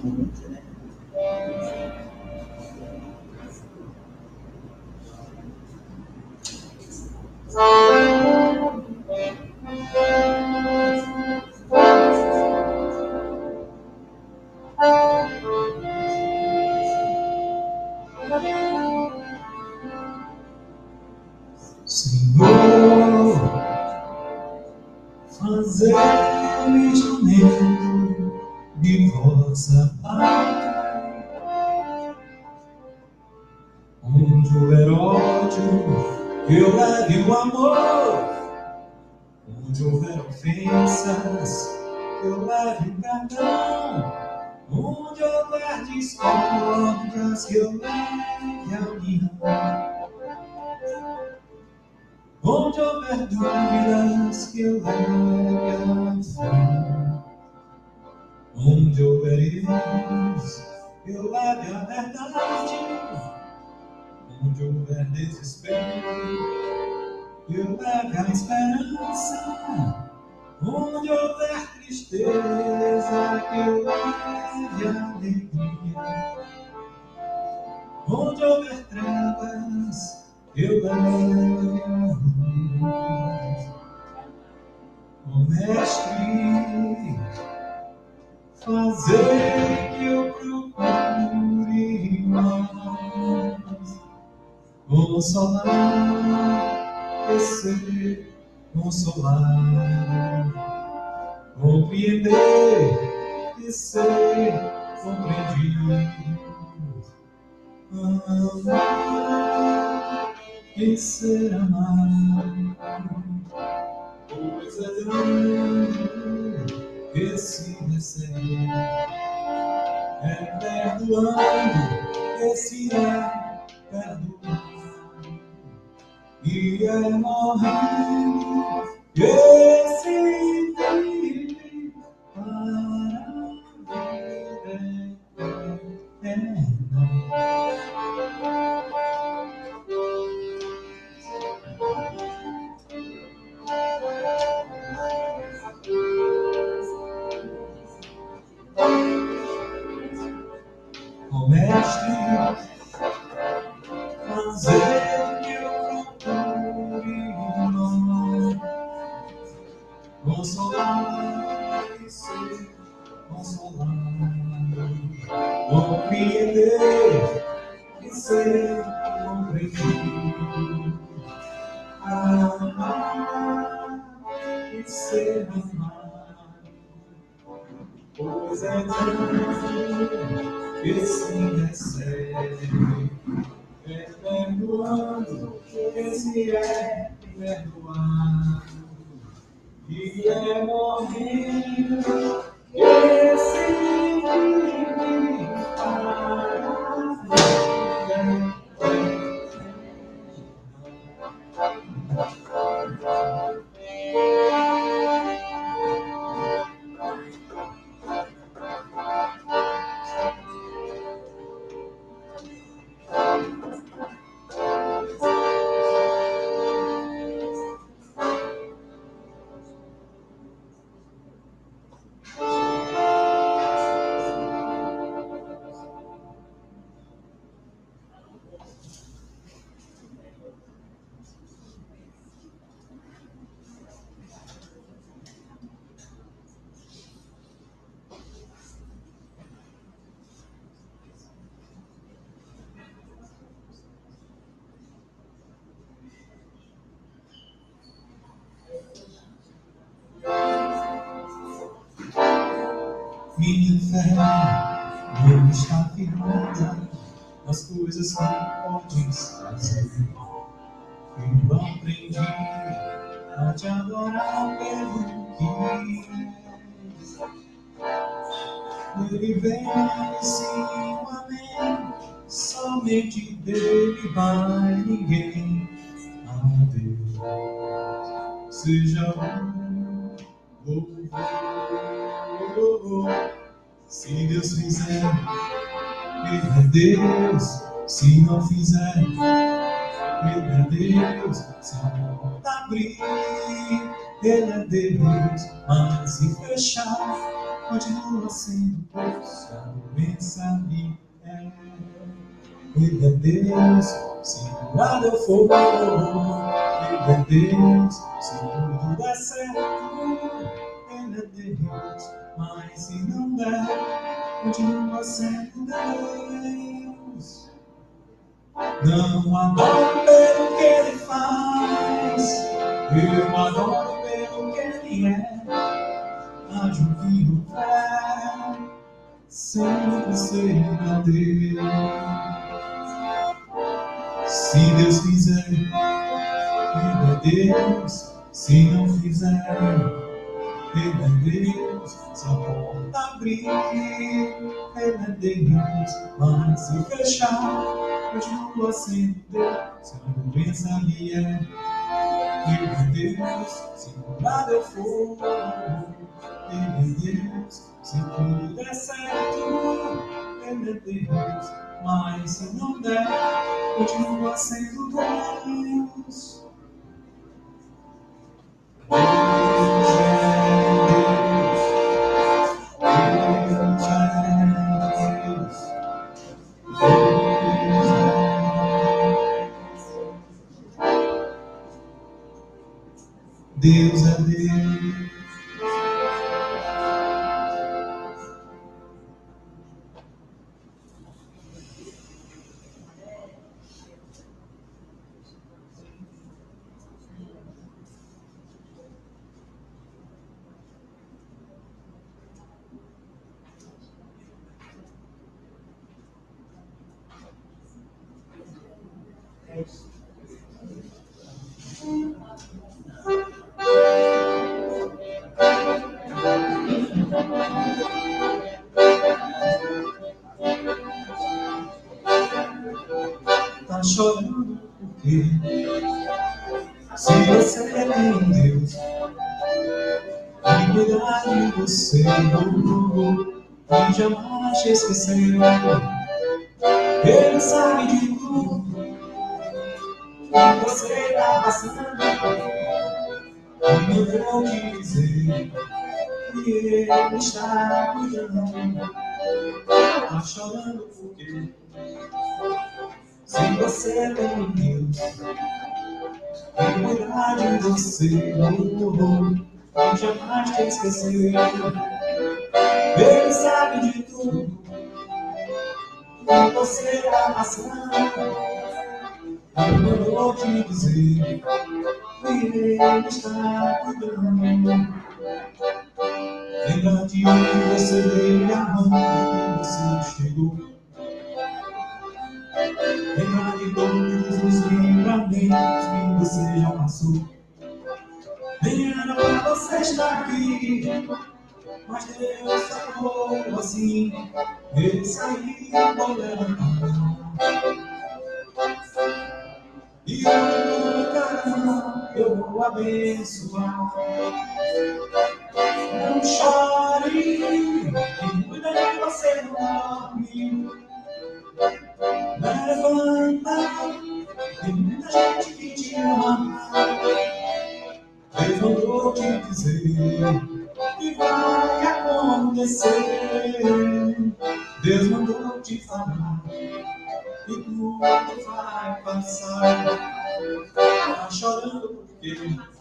Senhor, fazei-me instrumento de vossa paz. Onde houver ódio, eu leve o amor. Onde houver ofensas, eu leve o perdão. Onde houver discórdias, que eu leve a união. Onde houver dúvidas, que eu leve a fé. Onde houver erros, eu leve a verdade. Onde houver desespero, eu leve a esperança. Onde houver tristeza, que eu leve a alegria. Onde houver trevas, eu leve a luz. Ó Mestre, fazei que eu procure mais consolar, ser consolado, compreender e ser compreendido, amar e ser amado. Pois é grande esse recebe, é perdoando esse é perdoado, e é morrendo esse vive para a vida eterna. Ó Mestre, fazer que eu procure mais consolar e ser consolado, compreender e ser compreendido, amar e ser amado. Pois é grande esse recebe, é perdoando esse é perdoado, e é morrendo esse vive para a vida eterna. Minha fé não está firmada nas coisas que podes fazer. Eu aprendi a te adorar pelo que és. Ele vem sim, amém. Somente dele vai ninguém. A Deus seja o louvor. Se Deus fizer, Ele é Deus. Se não fizer, Ele é Deus. Se a porta abrir, Ele é Deus, mas se fechar, continua sendo Deus. Se a doença me é. Ele é Deus, se nada eu for. Ele é Deus, se tudo der certo. Ele é Deus, mas se não der, continua sendo Deus. Não adoro pelo que Ele faz, eu adoro pelo que Ele é. Ajo que fé, sempre será Deus. Se Deus fizer, Ele é Deus. Se não fizer, Ele é Deus. Se a porta abrir, Ele é Deus. Mas se fechar, continua sendo Deus. Se a doença vier, Ele é Deus. Se por nada eu for, Ele é Deus. Se tudo der certo, Ele é Deus. Mas se não der, continua sendo Deus. Deus é Deus. Tá chorando porque se você tem Deus e cuidar de você, e jamais te esqueceu. Ele sabe de tudo que você está passando e eu vou te dizer que Ele está cuidando. Tá chorando porque se você tem Deus e cuidar de você, e jamais te esqueceu. Ele sabe de tudo que você está passando. Eu vou te dizer que Ele está cuidando. Lembra de onde você veio, a mão que você chegou. Lembra de todos os livramentos que você já passou. Nem era pra você estar aqui, mas Deus falou assim. Ele saiu pra levantar. E eu, caramba, eu vou abençoar. Não chore, quem cuida de você não dorme. Levanta, tem muita gente que te ama. Deus mandou te dizer que vai acontecer. Deus mandou te falar que tudo vai passar. Tá chorando porque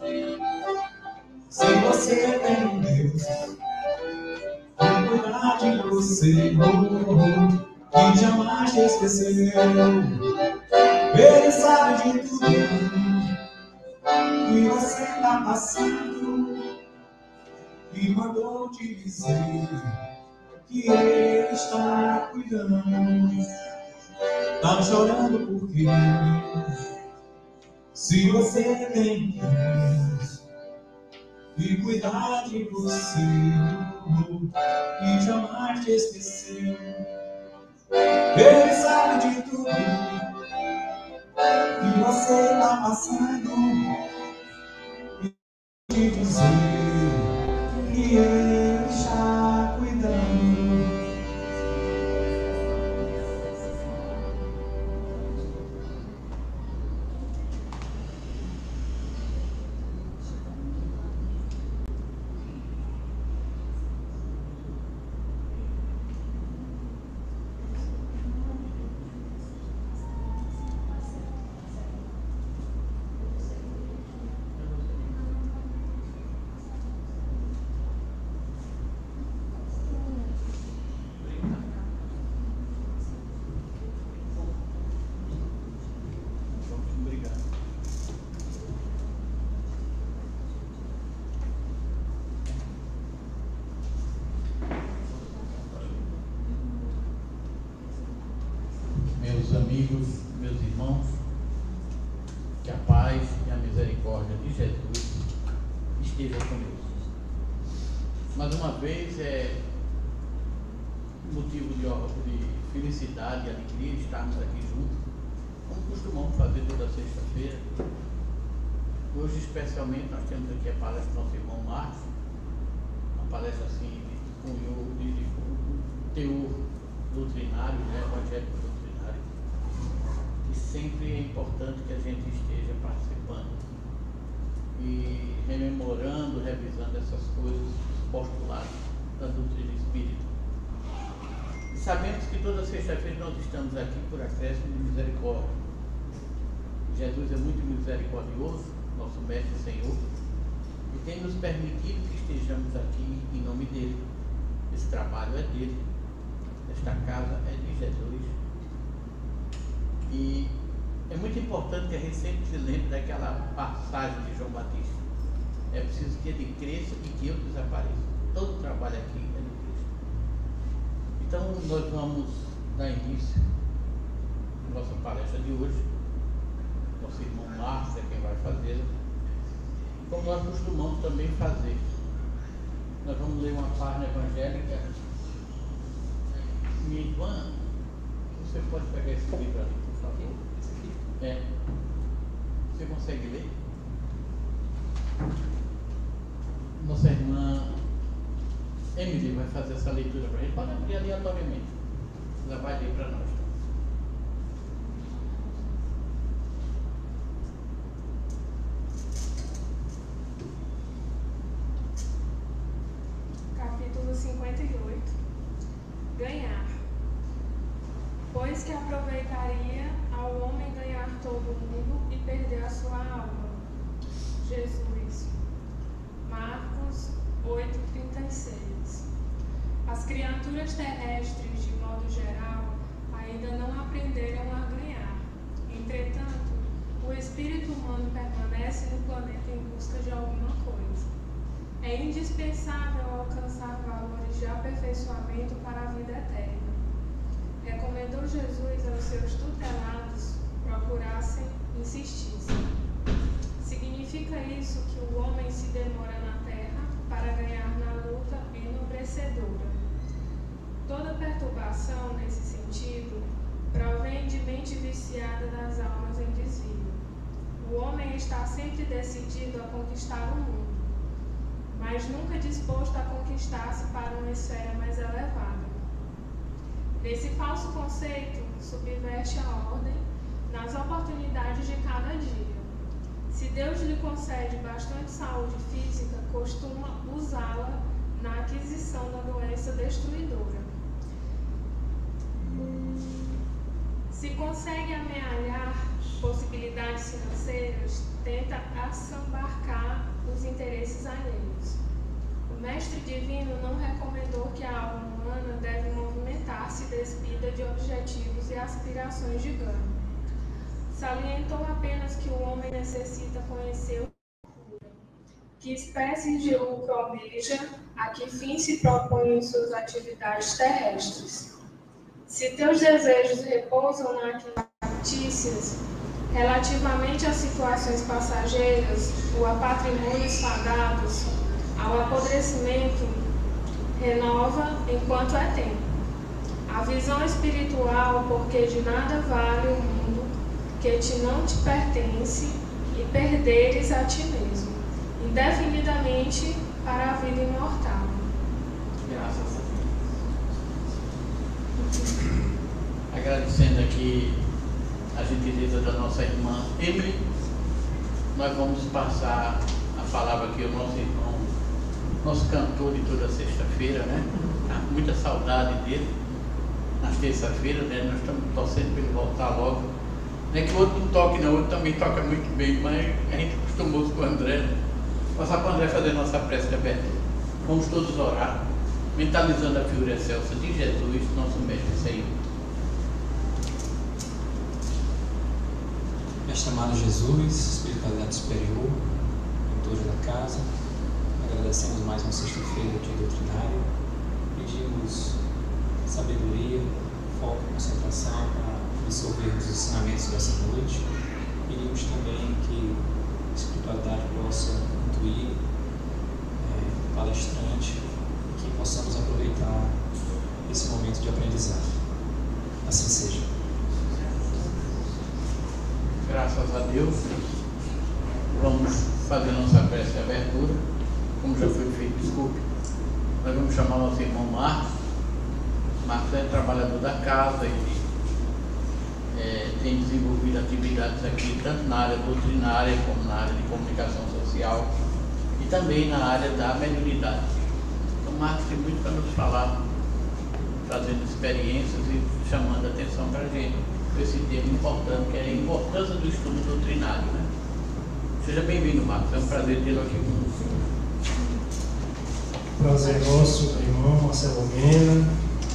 se você tem Deus vai cuidar de você, e jamais te esqueceu. Ele sabe de tudo que você está passando e mandou te dizer que Ele está cuidando. Tá chorando porque se você tem Deus e cuidar de você e jamais te esqueceu. Ele sabe de tudo que você está passando e te dizer que Ele está cuidando. Queridos meus irmãos, que a paz e a misericórdia de Jesus esteja conosco. Mais uma vez é motivo de felicidade e alegria estarmos aqui juntos, como costumamos fazer toda sexta-feira. Hoje, especialmente, nós temos aqui a palestra do nosso irmão Marcos, uma palestra assim de teor doutrinário, evangélico doutrinário, e sempre é importante que a gente esteja participando e rememorando, revisando essas coisas, os postulados da doutrina espírita. E sabemos que toda sexta-feira nós estamos aqui por acréscimo de misericórdia. Jesus é muito misericordioso, nosso Mestre e Senhor, e tem nos permitido que estejamos aqui em nome dele. Esse trabalho é dele, esta casa é de Jesus. E é muito importante que a gente sempre se lembre daquela passagem de João Batista: é preciso que ele cresça e que eu desapareça. Todo o trabalho aqui é de Cristo. Então nós vamos dar início à nossa palestra de hoje. Nosso irmão Marcos é quem vai fazer, como nós costumamos também fazer. Nós vamos ler uma página evangélica. Minha irmã, você pode pegar esse livro ali, por favor? Você consegue ler? Nossa irmã Emily vai fazer essa leitura para a gente. Pode abrir aleatoriamente. Ela vai ler para nós. Capítulo 58. Ganhar. Pois que aproveitaria ao homem ganhar todo o mundo e perder a sua alma. Jesus. Marcos 8,36. As criaturas terrestres, de modo geral, ainda não aprenderam a ganhar. Entretanto, o espírito humano permanece no planeta em busca de alguma coisa. É indispensável alcançar valores de aperfeiçoamento para a vida eterna. Recomendou Jesus aos seus tutelados procurassem, insistissem. Significa isso que o homem se demora na terra para ganhar na luta enobrecedora. Toda perturbação nesse sentido provém de mente viciada das almas em desvio. O homem está sempre decidido a conquistar o mundo, mas nunca disposto a conquistar-se para uma esfera mais elevada. Esse falso conceito subverte a ordem nas oportunidades de cada dia. Se Deus lhe concede bastante saúde física, costuma usá-la na aquisição da doença destruidora. Se consegue amealhar possibilidades financeiras, tenta assambarcar os interesses alheios. O Mestre Divino não recomendou que a alma humana deve movimentar-se despida de objetivos e aspirações de ganho. Salientou apenas que o homem necessita conhecer o futuro, que espécies de lucro almeja, a que fim se propõe em suas atividades terrestres. Se teus desejos repousam naquelas notícias, relativamente às situações passageiras ou a patrimônios fadados, ao apodrecimento, renova enquanto é tempo. A visão espiritual, porque de nada vale o mundo que não te pertence e perderes a ti mesmo, indefinidamente para a vida imortal. Graças a Deus. Agradecendo aqui a gentileza da nossa irmã Emily, nós vamos passar a palavra aqui ao nosso irmão, nosso cantor de toda sexta-feira, Muita saudade dele nas terças-feiras, Nós estamos torcendo para ele voltar logo. Não é que o outro não toque, não, o outro também toca muito bem, mas a gente acostumou com o André. Passar para o André fazer nossa prece de abertura. Vamos todos orar, mentalizando a figura excelsa de Jesus, nosso Mestre e Senhor. Mestre amado Jesus, espiritualidade superior, doutor da casa, agradecemos mais uma sexta-feira de doutrinário, pedimos sabedoria, foco, concentração para absorvermos os ensinamentos dessa noite. Pedimos também que a espiritualidade possa intuir o palestrante e que possamos aproveitar esse momento de aprendizado. Assim seja. Graças a Deus, vamos fazer nossa prece de abertura. Como já foi feito, desculpe, nós vamos chamar nosso irmão Marcos. Marcos é trabalhador da casa, ele tem desenvolvido atividades aqui, tanto na área doutrinária como na área de comunicação social e também na área da mediunidade. Então, Marcos tem muito para nos falar, trazendo experiências e chamando a atenção para a gente com esse tema importante, que é a importância do estudo doutrinário, né? Seja bem-vindo, Marcos, é um prazer tê-lo aqui conosco. Prazer nosso, irmão Marcelo Mena,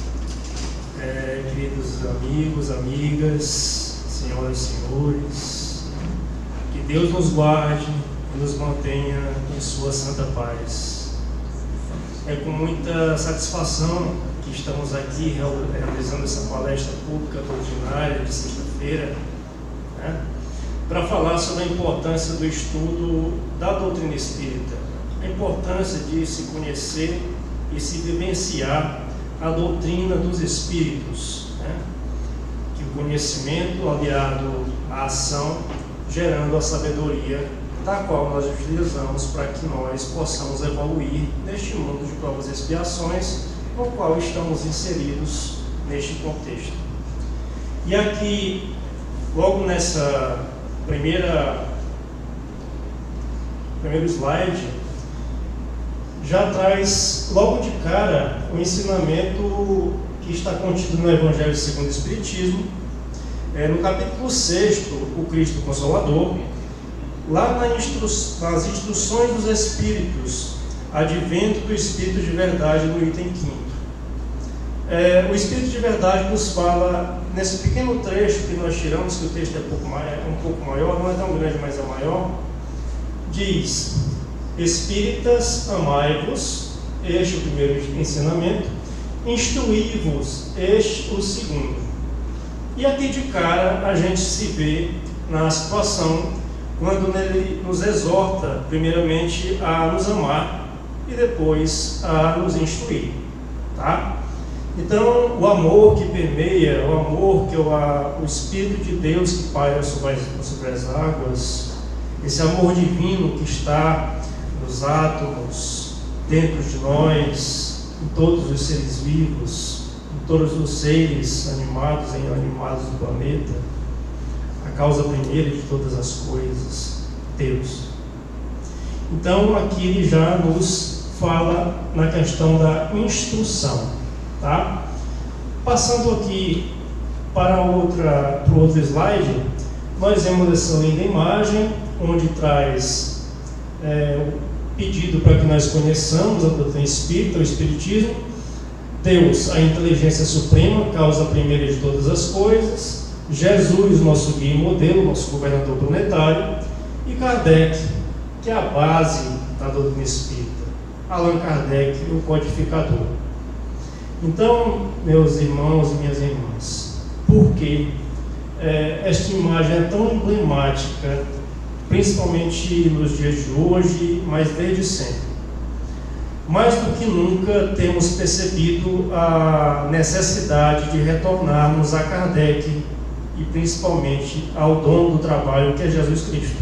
queridos amigos, amigas, senhoras e senhores, que Deus nos guarde e nos mantenha em sua santa paz. É com muita satisfação que estamos aqui realizando essa palestra pública doutrinária de sexta-feira, né, para falar sobre a importância do estudo da doutrina espírita, a importância de se conhecer e se vivenciar a doutrina dos espíritos, né, que o conhecimento aliado à ação, gerando a sabedoria, da qual nós utilizamos para que nós possamos evoluir neste mundo de provas e expiações, no qual estamos inseridos neste contexto. E aqui, logo nessa primeiro slide, já traz logo de cara o ensinamento que está contido no Evangelho segundo o Espiritismo, no capítulo 6, o Cristo Consolador, lá nas instruções dos Espíritos, advento do Espírito de Verdade, no item 5º. O Espírito de Verdade nos fala, nesse pequeno trecho que nós tiramos, que o texto é um pouco maior, não é tão grande, mas é maior, diz: Espíritas, amai-vos, este é o primeiro ensinamento, instruí-vos, este o segundo. E aqui de cara a gente se vê na situação quando ele nos exorta, primeiramente, a nos amar e depois a nos instruir, tá? Então, o amor que permeia, o amor que o Espírito de Deus que paira sobre as águas, esse amor divino que está nos átomos, dentro de nós, em todos os seres vivos, em todos os seres animados e inanimados do planeta, a causa primeira de todas as coisas, Deus. Então, aqui ele já nos fala na questão da instrução, tá? Passando aqui para o outro slide, nós vemos essa linda imagem, onde traz o pedido para que nós conheçamos a doutrina espírita, o Espiritismo, Deus, a inteligência suprema, causa primeira de todas as coisas, Jesus, nosso guia e modelo, nosso governador planetário, e Kardec, que é a base da doutrina espírita, Allan Kardec, o codificador. Então, meus irmãos e minhas irmãs, por que esta imagem é tão emblemática, principalmente nos dias de hoje, mas desde sempre? Mais do que nunca temos percebido a necessidade de retornarmos a Kardec e principalmente ao dono do trabalho, que é Jesus Cristo.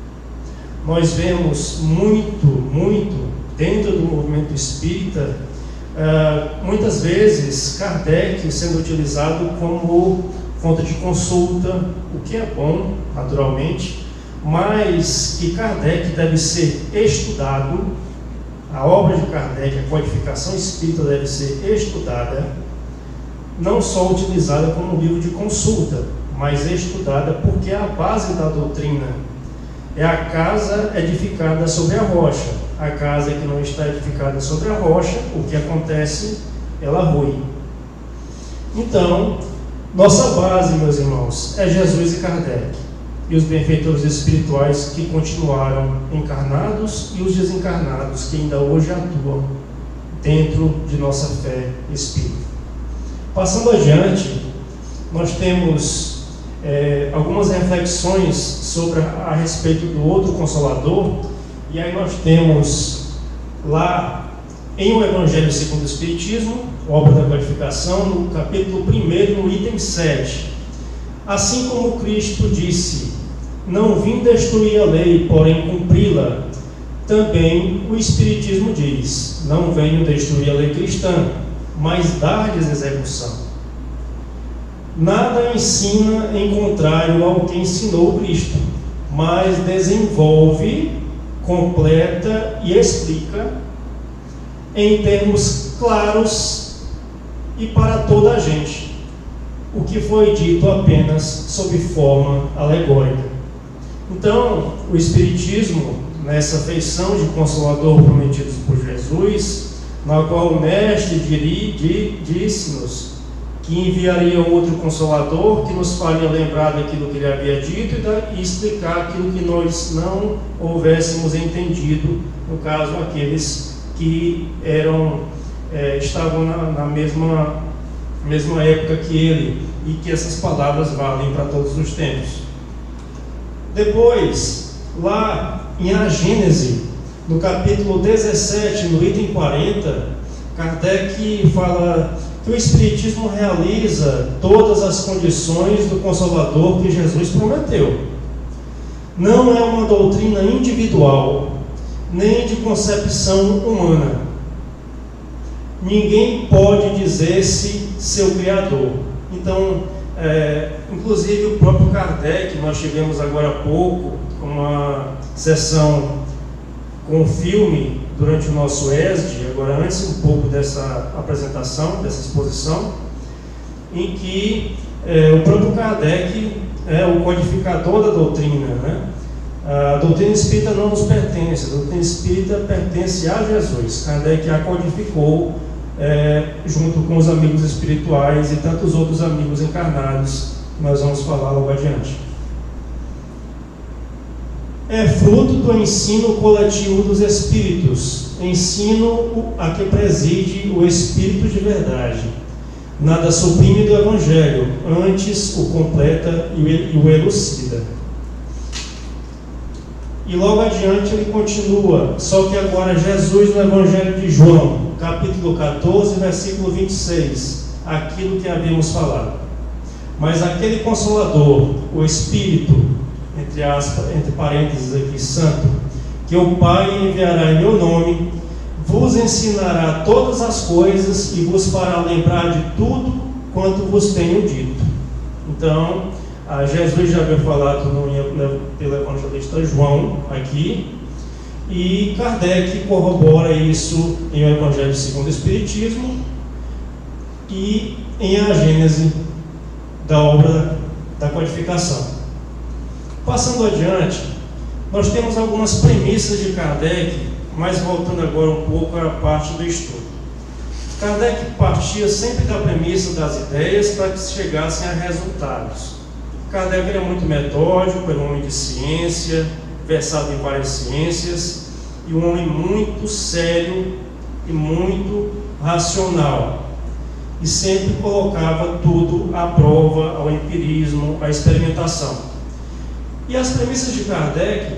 Nós vemos muito dentro do movimento espírita, muitas vezes Kardec sendo utilizado como fonte de consulta, o que é bom, naturalmente, mas que Kardec deve ser estudado, a obra de Kardec, a codificação espírita deve ser estudada, não só utilizada como livro de consulta, mas estudada porque é a base da doutrina. É a casa edificada sobre a rocha. A casa que não está edificada sobre a rocha, o que acontece? Ela rui. Então, nossa base, meus irmãos, é Jesus e Kardec, e os benfeitores espirituais que continuaram encarnados e os desencarnados que ainda hoje atuam dentro de nossa fé espírita. Passando adiante, nós temos algumas reflexões sobre a respeito do outro Consolador, e aí nós temos lá em O Evangelho segundo o Espiritismo, obra da codificação, no capítulo 1, no item 7. Assim como Cristo disse: não vim destruir a lei, porém cumpri-la, também o Espiritismo diz: não venho destruir a lei cristã, mas dar-lhes execução. Nada ensina em contrário ao que ensinou Cristo, mas desenvolve, completa e explica em termos claros e para toda a gente o que foi dito apenas sob forma alegórica. Então, o Espiritismo, nessa feição de Consolador prometido por Jesus, na qual o Mestre disse-nos que enviaria outro Consolador que nos faria lembrar daquilo que ele havia dito e explicar aquilo que nós não houvéssemos entendido, no caso, aqueles que estavam na mesma época que ele, e que essas palavras valem para todos os tempos. Depois, lá em A Gênese, no capítulo 17, no item 40, Kardec fala que o Espiritismo realiza todas as condições do Consolador que Jesus prometeu. Não é uma doutrina individual, nem de concepção humana. Ninguém pode dizer-se seu Criador. Então, inclusive o próprio Kardec, nós tivemos agora há pouco uma sessão com um filme durante o nosso ESD, agora antes um pouco dessa apresentação, dessa exposição, em que o próprio Kardec é o codificador da doutrina, né? A doutrina espírita não nos pertence, a doutrina espírita pertence a Jesus. Kardec a codificou junto com os amigos espirituais e tantos outros amigos encarnados, que nós vamos falar logo adiante. É fruto do ensino coletivo dos Espíritos, ensino a que preside o Espírito de verdade. Nada suprime do Evangelho, antes o completa e o elucida. E logo adiante ele continua, só que agora Jesus no Evangelho de João, capítulo 14, versículo 26, aquilo que havíamos falado. Mas aquele Consolador, o Espírito, entre aspas, entre parênteses aqui, santo, que o Pai enviará em meu nome, vos ensinará todas as coisas e vos fará lembrar de tudo quanto vos tenho dito. Então, Jesus já havia falado pelo evangelista João aqui, e Kardec corrobora isso em O Evangelho segundo o Espiritismo e em A Gênese da obra da codificação. Passando adiante, nós temos algumas premissas de Kardec, mas voltando agora um pouco à parte do estudo. Kardec partia sempre da premissa das ideias para que se chegassem a resultados. Kardec era muito metódico, era um homem de ciência, versado em várias ciências, e um homem muito sério e muito racional. E sempre colocava tudo à prova, ao empirismo, à experimentação. E as premissas de Kardec,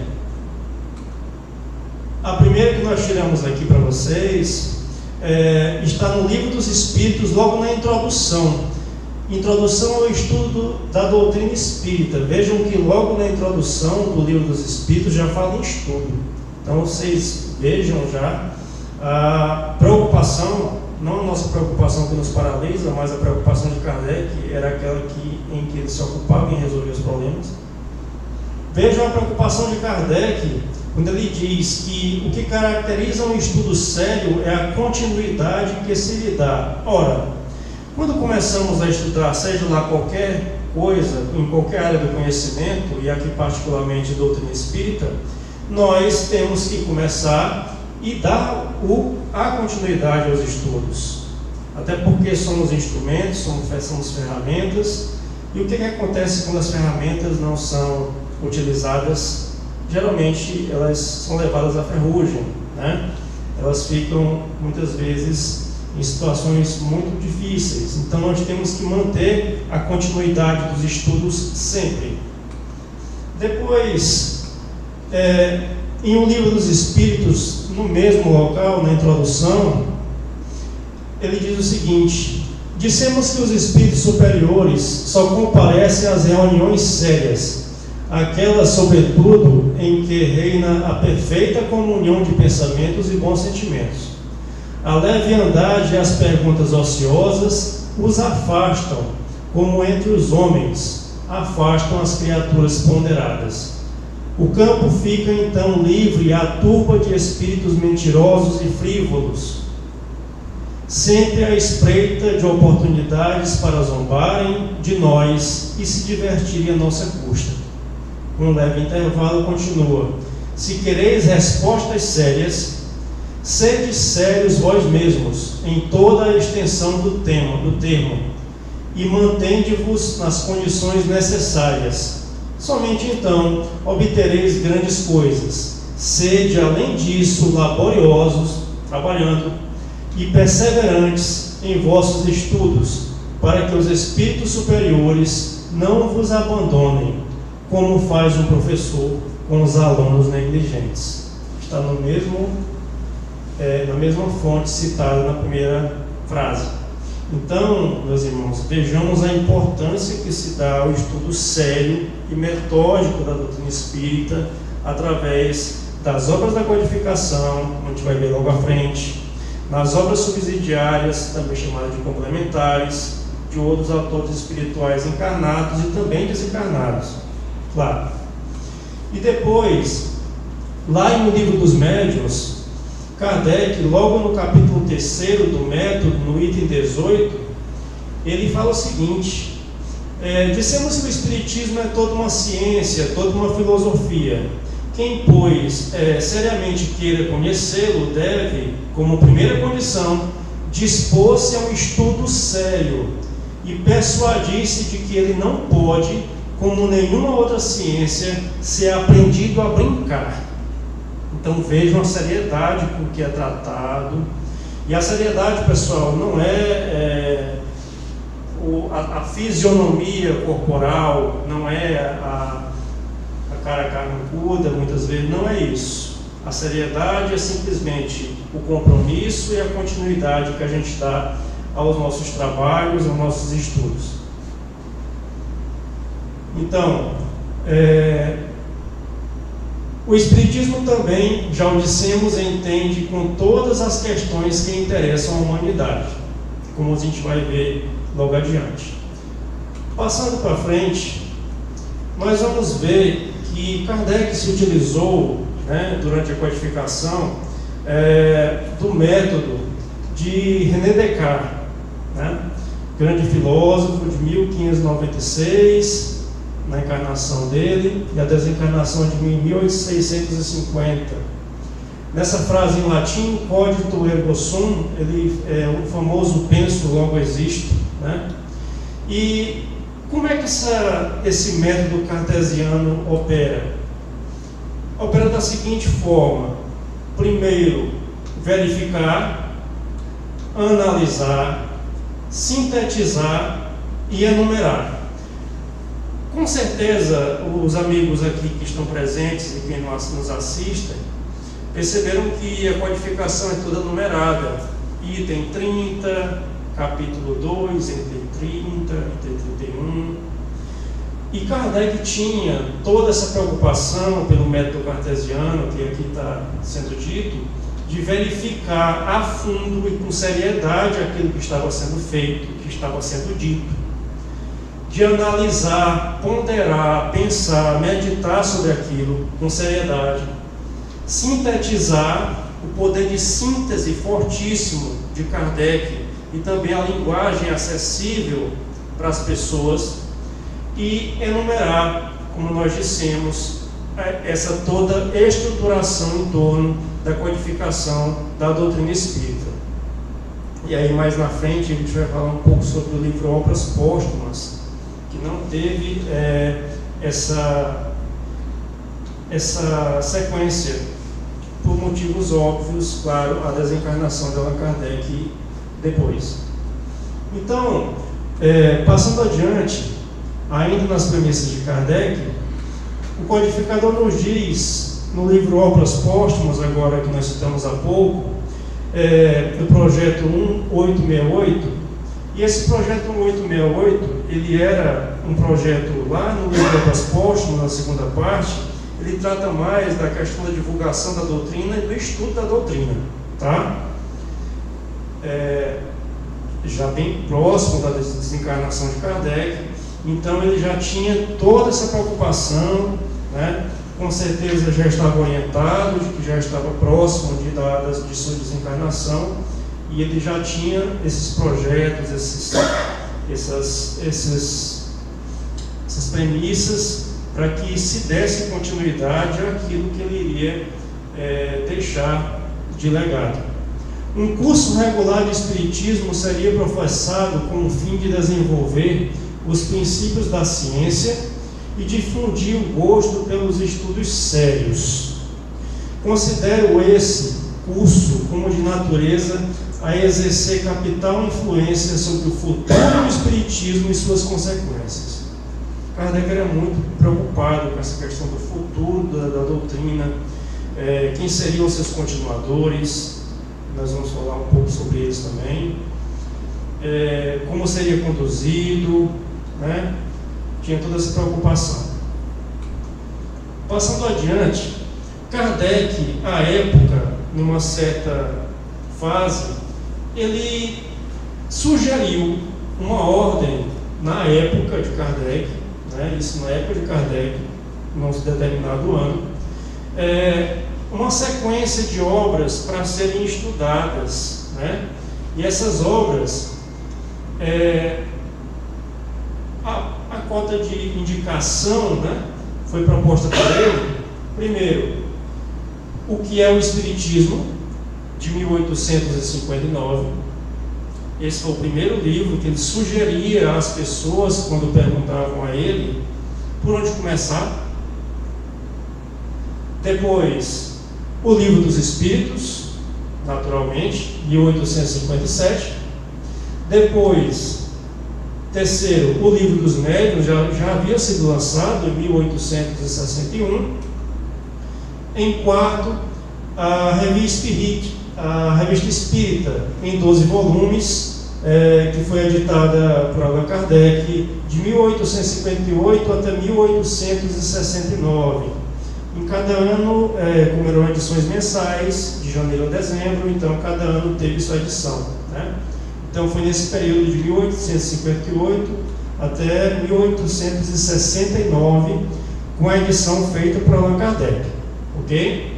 a primeira que nós tiramos aqui para vocês, está no Livro dos Espíritos, logo na introdução. Introdução ao estudo da doutrina espírita. Vejam que logo na introdução do Livro dos Espíritos já fala em estudo. Então vocês vejam já a preocupação, não a nossa preocupação que nos paralisa, mas a preocupação de Kardec era aquela em que ele se ocupava em resolver os problemas. Vejam a preocupação de Kardec quando ele diz que o que caracteriza um estudo sério é a continuidade que se lhe dá. Ora, quando começamos a estudar, seja lá qualquer coisa, em qualquer área do conhecimento, e aqui particularmente doutrina espírita, nós temos que começar e dar a continuidade aos estudos. Até porque somos instrumentos, somos ferramentas, e o que acontece quando as ferramentas não são utilizadas? Geralmente elas são levadas à ferrugem, né? Elas ficam muitas vezes em situações muito difíceis. Então nós temos que manter a continuidade dos estudos sempre. Depois, em O Livro dos Espíritos, no mesmo local, na introdução, ele diz o seguinte: dissemos que os espíritos superiores só comparecem às reuniões sérias, aquelas, sobretudo, em que reina a perfeita comunhão de pensamentos e bons sentimentos. A leviandade e as perguntas ociosas os afastam, como entre os homens afastam as criaturas ponderadas. O campo fica então livre à turba de espíritos mentirosos e frívolos, sempre à espreita de oportunidades para zombarem de nós e se divertirem à nossa custa. Com um leve intervalo continua: se quereis respostas sérias, sede sérios vós mesmos em toda a extensão do termo, e mantende-vos nas condições necessárias. Somente então obtereis grandes coisas. Sede, além disso, laboriosos, trabalhando, e perseverantes em vossos estudos, para que os espíritos superiores não vos abandonem, como faz um professor com os alunos negligentes. Está no na mesma fonte citada na primeira frase. Então, meus irmãos, vejamos a importância que se dá ao estudo sério e metódico da doutrina espírita através das obras da codificação, a gente vai ver logo à frente, nas obras subsidiárias, também chamadas de complementares, de outros autores espirituais encarnados e também desencarnados, claro. E depois, lá em O Livro dos Médiuns, Kardec, logo no capítulo 3º do método, no item 18, ele fala o seguinte: dissemos que o Espiritismo é toda uma ciência, toda uma filosofia. Quem, pois, seriamente queira conhecê-lo, deve, como primeira condição, dispor-se a um estudo sério e persuadir-se de que ele não pode, como nenhuma outra ciência, ser aprendido a brincar. Então vejam a seriedade com que é tratado. E a seriedade, pessoal, não é a fisionomia corporal, não é a cara carrancuda, muitas vezes, não é isso. A seriedade é simplesmente o compromisso e a continuidade que a gente dá aos nossos trabalhos, aos nossos estudos. Então, o Espiritismo também, já o dissemos, entende com todas as questões que interessam à humanidade, como a gente vai ver logo adiante. Passando para frente, nós vamos ver que Kardec se utilizou, durante a codificação, do método de René Descartes, grande filósofo de 1596, na encarnação dele, e a desencarnação de 1850. Nessa frase em latim, cogito ergo sum, ele é o famoso penso logo existo, E como é que esse método cartesiano opera? Opera da seguinte forma: primeiro, verificar, analisar, sintetizar e enumerar. Com certeza, os amigos aqui que estão presentes e que nos assistem perceberam que a codificação é toda numerada. Item 30, capítulo 2, item 30, item 31. E Kardec tinha toda essa preocupação pelo método cartesiano, que aqui está sendo dito, de verificar a fundo e com seriedade aquilo que estava sendo feito, que estava sendo dito, de analisar, ponderar, pensar, meditar sobre aquilo com seriedade, sintetizar, o poder de síntese fortíssimo de Kardec e também a linguagem acessível para as pessoas, e enumerar, como nós dissemos, essa toda estruturação em torno da codificação da doutrina espírita. E aí mais na frente a gente vai falar um pouco sobre o livro Obras Póstumas, que não teve essa sequência, por motivos óbvios. Claro, a desencarnação de Allan Kardec depois. Então, passando adiante, ainda nas premissas de Kardec, o codificador nos diz, no livro Obras Póstumas, agora que nós citamos há pouco, do projeto 1868, e esse projeto 1868, ele era um projeto lá no livro Obras Póstumas, na segunda parte, ele trata mais da questão da divulgação da doutrina e do estudo da doutrina, tá? Já bem próximo da desencarnação de Kardec, então ele já tinha toda essa preocupação, né? Com certeza já estava orientado, de que já estava próximo de sua desencarnação, e ele já tinha esses projetos, essas premissas para que se desse continuidade àquilo que ele iria deixar de legado. Um curso regular de Espiritismo seria professado com o fim de desenvolver os princípios da ciência e difundir o gosto pelos estudos sérios. Considero esse curso como de natureza a exercer capital influência sobre o futuro do Espiritismo e suas consequências. Kardec era muito preocupado com essa questão do futuro da doutrina, quem seriam os seus continuadores, nós vamos falar um pouco sobre eles também, como seria conduzido, né? Tinha toda essa preocupação. Passando adiante, Kardec, à época, numa certa fase, ele sugeriu uma ordem na época de Kardec, né? Isso na época de Kardec, num determinado ano, uma sequência de obras para serem estudadas, né? E essas obras, a cota de indicação, né, foi proposta por ele. Primeiro, o que é o Espiritismo, de 1859. Esse foi o primeiro livro que ele sugeria às pessoas quando perguntavam a ele por onde começar. Depois, o Livro dos Espíritos, naturalmente, 1857. Depois, terceiro, o Livro dos Médiuns, já havia sido lançado em 1861. Em quarto, a Revista Espírita, em 12 volumes, que foi editada por Allan Kardec de 1858 até 1869. Em cada ano, como eram edições mensais, de janeiro a dezembro, então cada ano teve sua edição, né? Então foi nesse período de 1858 até 1869, com a edição feita por Allan Kardec, ok?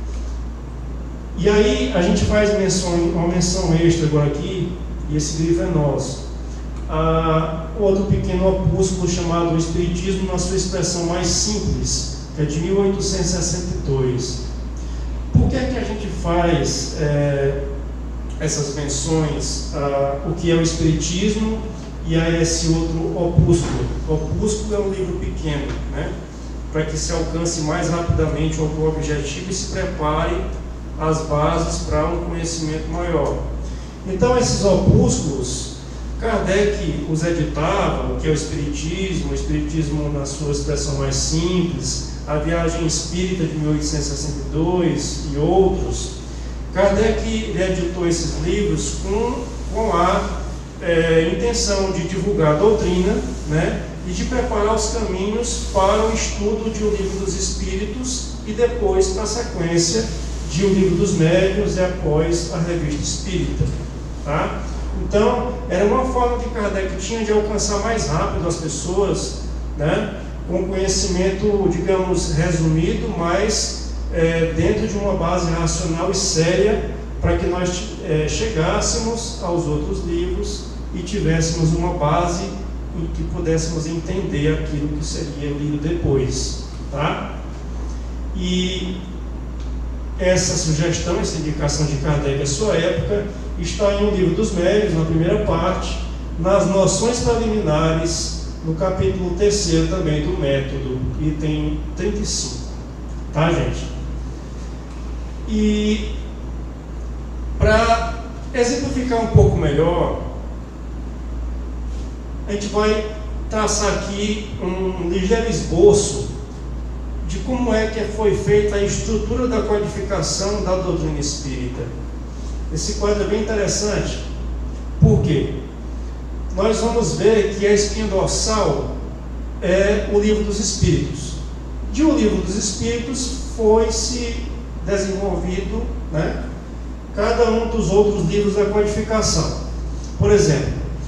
E aí a gente faz uma menção extra agora aqui, e esse livro é nosso. Outro pequeno opúsculo chamado O Espiritismo na sua expressão mais simples, que é de 1862. Por que é que a gente faz essas menções o que é o Espiritismo e a esse outro opúsculo? O opúsculo é um livro pequeno, né? Para que se alcance mais rapidamente o objetivo e se prepare as bases para um conhecimento maior. Então, esses opúsculos, Kardec os editava, o que é o Espiritismo na sua expressão mais simples, a Viagem Espírita de 1862 e outros. Kardec editou esses livros com a intenção de divulgar a doutrina, né, e de preparar os caminhos para o estudo de O Livro dos Espíritos e depois para a sequência de O Livro dos Médiuns e após a Revista Espírita, tá? Então, era uma forma que Kardec tinha de alcançar mais rápido as pessoas, né, com conhecimento, digamos, resumido, mas dentro de uma base racional e séria, para que nós chegássemos aos outros livros e tivéssemos uma base em que pudéssemos entender aquilo que seria lido depois, tá? E essa sugestão, essa indicação de Kardec à sua época, está em O Livro dos Médiuns, na primeira parte, nas noções preliminares, no capítulo 3º também do método, item 35, tá, gente? E para exemplificar um pouco melhor, a gente vai traçar aqui um ligeiro esboço de como é que foi feita a estrutura da codificação da doutrina espírita. Esse quadro é bem interessante. Por quê? Nós vamos ver que a espinha dorsal é o Livro dos Espíritos. De O Livro dos Espíritos foi-se desenvolvido, né, cada um dos outros livros da codificação. Por exemplo,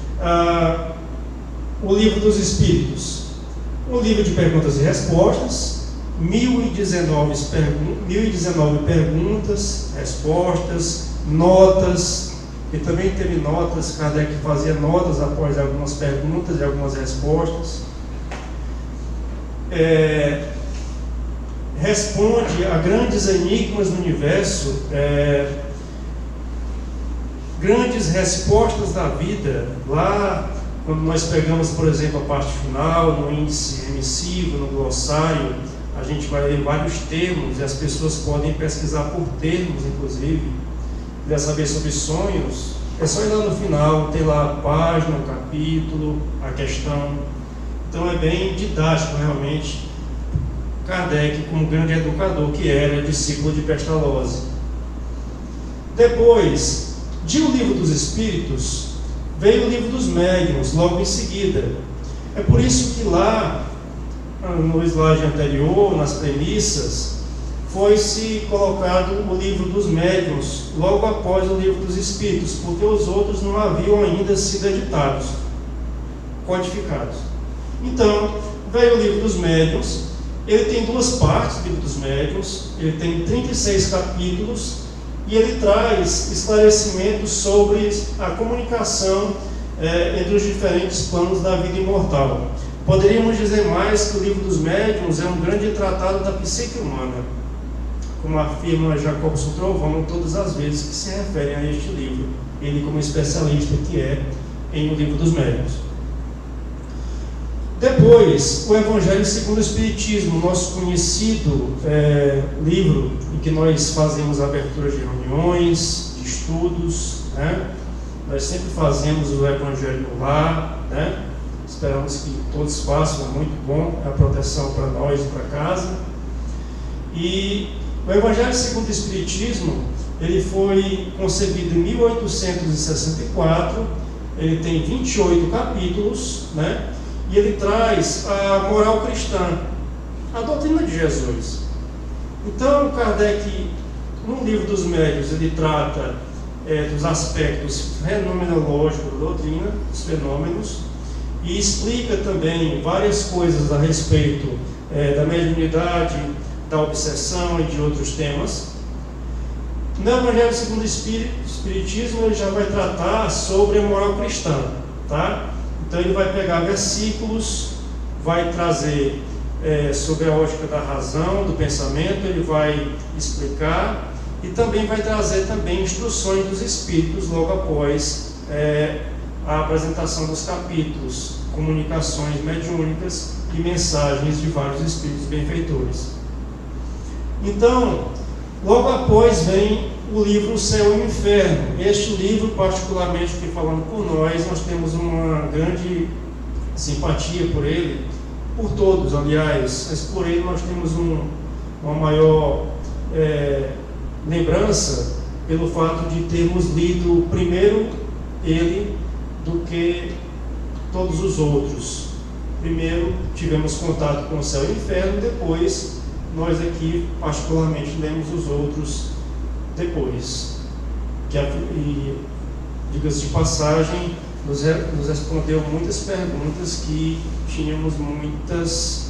o Livro dos Espíritos, um livro de perguntas e respostas, 1019 perguntas, respostas, notas, e também teve notas, Kardec fazia notas após algumas perguntas e algumas respostas. Responde a grandes enigmas do universo, grandes respostas da vida. Lá, quando nós pegamos, por exemplo, a parte final, no índice emissivo, no glossário, a gente vai ler vários termos e as pessoas podem pesquisar por termos, inclusive. Quer saber sobre sonhos? É só ir lá no final, ter lá a página, o capítulo, a questão. Então é bem didático, realmente. Kardec, como grande educador que era, discípulo de Pestalozzi. Depois, de O Livro dos Espíritos, veio o Livro dos Médiuns, logo em seguida. É por isso que lá, no slide anterior, nas premissas, foi-se colocado o Livro dos Médiuns, logo após o Livro dos Espíritos, porque os outros não haviam ainda sido editados, codificados. Então, veio o Livro dos Médiuns. Ele tem duas partes, o Livro dos Médiuns. Ele tem 36 capítulos e ele traz esclarecimentos sobre a comunicação entre os diferentes planos da vida imortal. Poderíamos dizer mais que o Livro dos Médiuns é um grande tratado da psique humana, como afirma Jacobson Trovão todas as vezes que se referem a este livro, ele como especialista que é em O Livro dos Médiuns. Depois, o Evangelho segundo o Espiritismo, nosso conhecido livro em que nós fazemos abertura de reuniões, de estudos, né? Nós sempre fazemos o Evangelho no lar, né? Esperamos que todos façam, é muito bom, é a proteção para nós e para casa. E o Evangelho segundo o Espiritismo, ele foi concebido em 1864, ele tem 28 capítulos, né? E ele traz a moral cristã, a doutrina de Jesus. Então, Kardec, no Livro dos Médiuns, ele trata dos aspectos fenomenológicos da doutrina, dos fenômenos, e explica também várias coisas a respeito da mediunidade, da obsessão e de outros temas. No Evangelho segundo o Espiritismo, ele já vai tratar sobre a moral cristã, tá? Então ele vai pegar versículos, vai trazer sobre a ótica da razão, do pensamento, ele vai explicar e também vai trazer também instruções dos Espíritos logo após a apresentação dos capítulos, comunicações mediúnicas e mensagens de vários Espíritos benfeitores. Então, logo após vem o livro O Céu e o Inferno. Este livro, particularmente, que falando por nós temos uma grande simpatia por ele, por todos, aliás, mas por ele nós temos uma maior lembrança pelo fato de termos lido primeiro ele do que todos os outros. Primeiro tivemos contato com o Céu e o Inferno, depois nós aqui particularmente lemos os outros depois, e diga-se de passagem, nos respondeu muitas perguntas que tínhamos muitas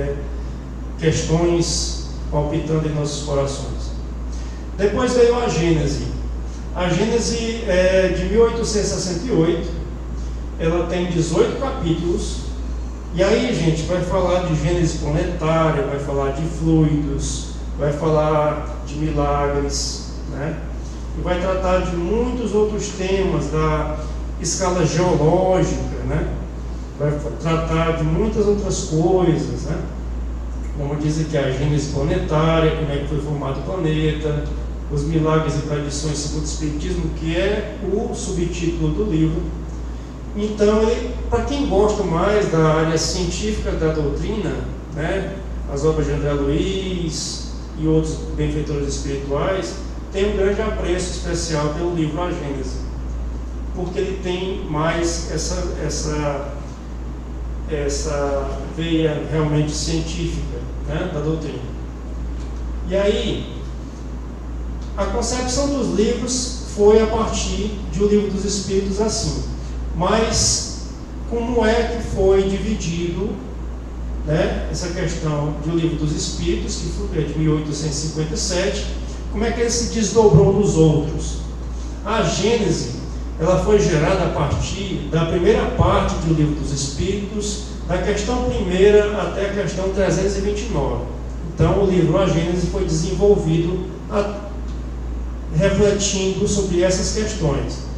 questões palpitando em nossos corações. Depois veio a Gênese. A Gênese é de 1868, ela tem 18 capítulos, e aí, gente, vai falar de Gênese planetária, vai falar de fluidos, vai falar de milagres, né? E vai tratar de muitos outros temas da escala geológica, né? Vai tratar de muitas outras coisas, né? Como diz aqui a Gênese planetária, como é que foi formado o planeta, Os Milagres e Tradições segundo o Espiritismo, que é o subtítulo do livro. Então, para quem gosta mais da área científica da doutrina, né, as obras de André Luiz e outros benfeitores espirituais, tem um grande apreço especial pelo livro A Gênese, porque ele tem mais essa veia realmente científica, né, da doutrina. E aí, a concepção dos livros foi a partir de O Livro dos Espíritos assim. Mas como é que foi dividido, né, essa questão de O Livro dos Espíritos, que foi de 1857, como é que ele se desdobrou nos outros? A Gênese, ela foi gerada a partir da primeira parte do Livro dos Espíritos, da questão primeira até a questão 329. Então, o livro A Gênese foi desenvolvido refletindo sobre essas questões.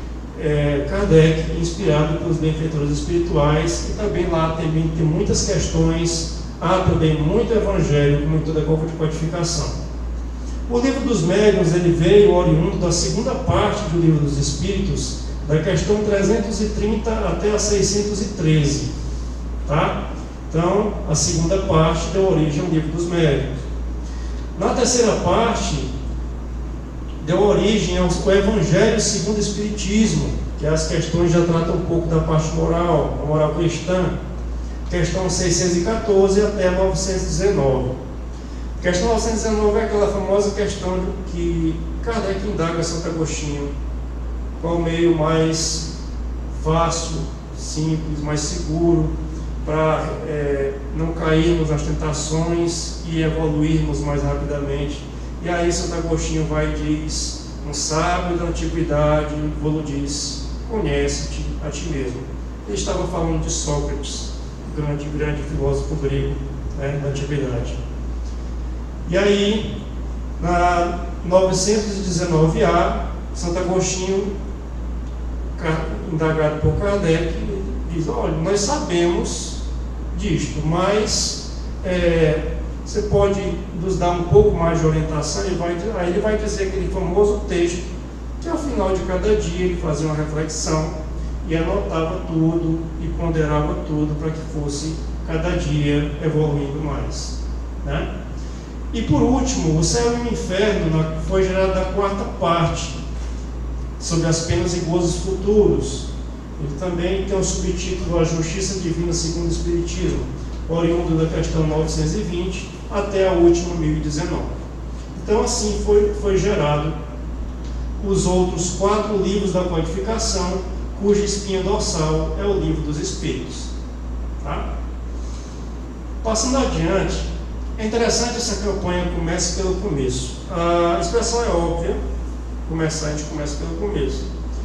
Kardec, inspirado pelos benfeitores espirituais, e também lá tem muitas questões, há também muito evangelho, muito da codificação. O Livro dos Médiuns, ele veio oriundo da segunda parte do Livro dos Espíritos, da questão 330 até a 613, tá? Então, a segunda parte deu origem ao Livro dos Médiuns. Na terceira parte, deu origem ao Evangelho segundo o Espiritismo, que as questões já tratam um pouco da parte moral, a moral cristã, questão 614 até 919. Questão 919 é aquela famosa questão que Kardec indaga Santo Agostinho: qual o meio mais fácil, simples, mais seguro para não cairmos nas tentações e evoluirmos mais rapidamente. E aí Santo Agostinho vai e diz: um sábio da antiguidade vou diz, conhece-te a ti mesmo. Ele estava falando de Sócrates, grande filósofo grego, né, da antiguidade. E aí, na 919A, Santo Agostinho, indagado por Kardec, diz: olha, nós sabemos disto, mas você pode nos dar um pouco mais de orientação? Aí ele vai dizer aquele famoso texto que ao final de cada dia ele fazia uma reflexão e anotava tudo e ponderava tudo para que fosse cada dia evoluindo mais, né? E por último, o Céu e o Inferno foi gerado na quarta parte, sobre as penas e gozos futuros. Ele também tem o subtítulo A Justiça Divina segundo o Espiritismo, oriundo da questão 920 até a última 1019. Então assim foi gerado os outros 4 livros da codificação, cuja espinha dorsal é o Livro dos Espíritos, tá? Passando adiante, é interessante essa campanha comece pelo começo. A expressão é óbvia, a gente começa pelo começo.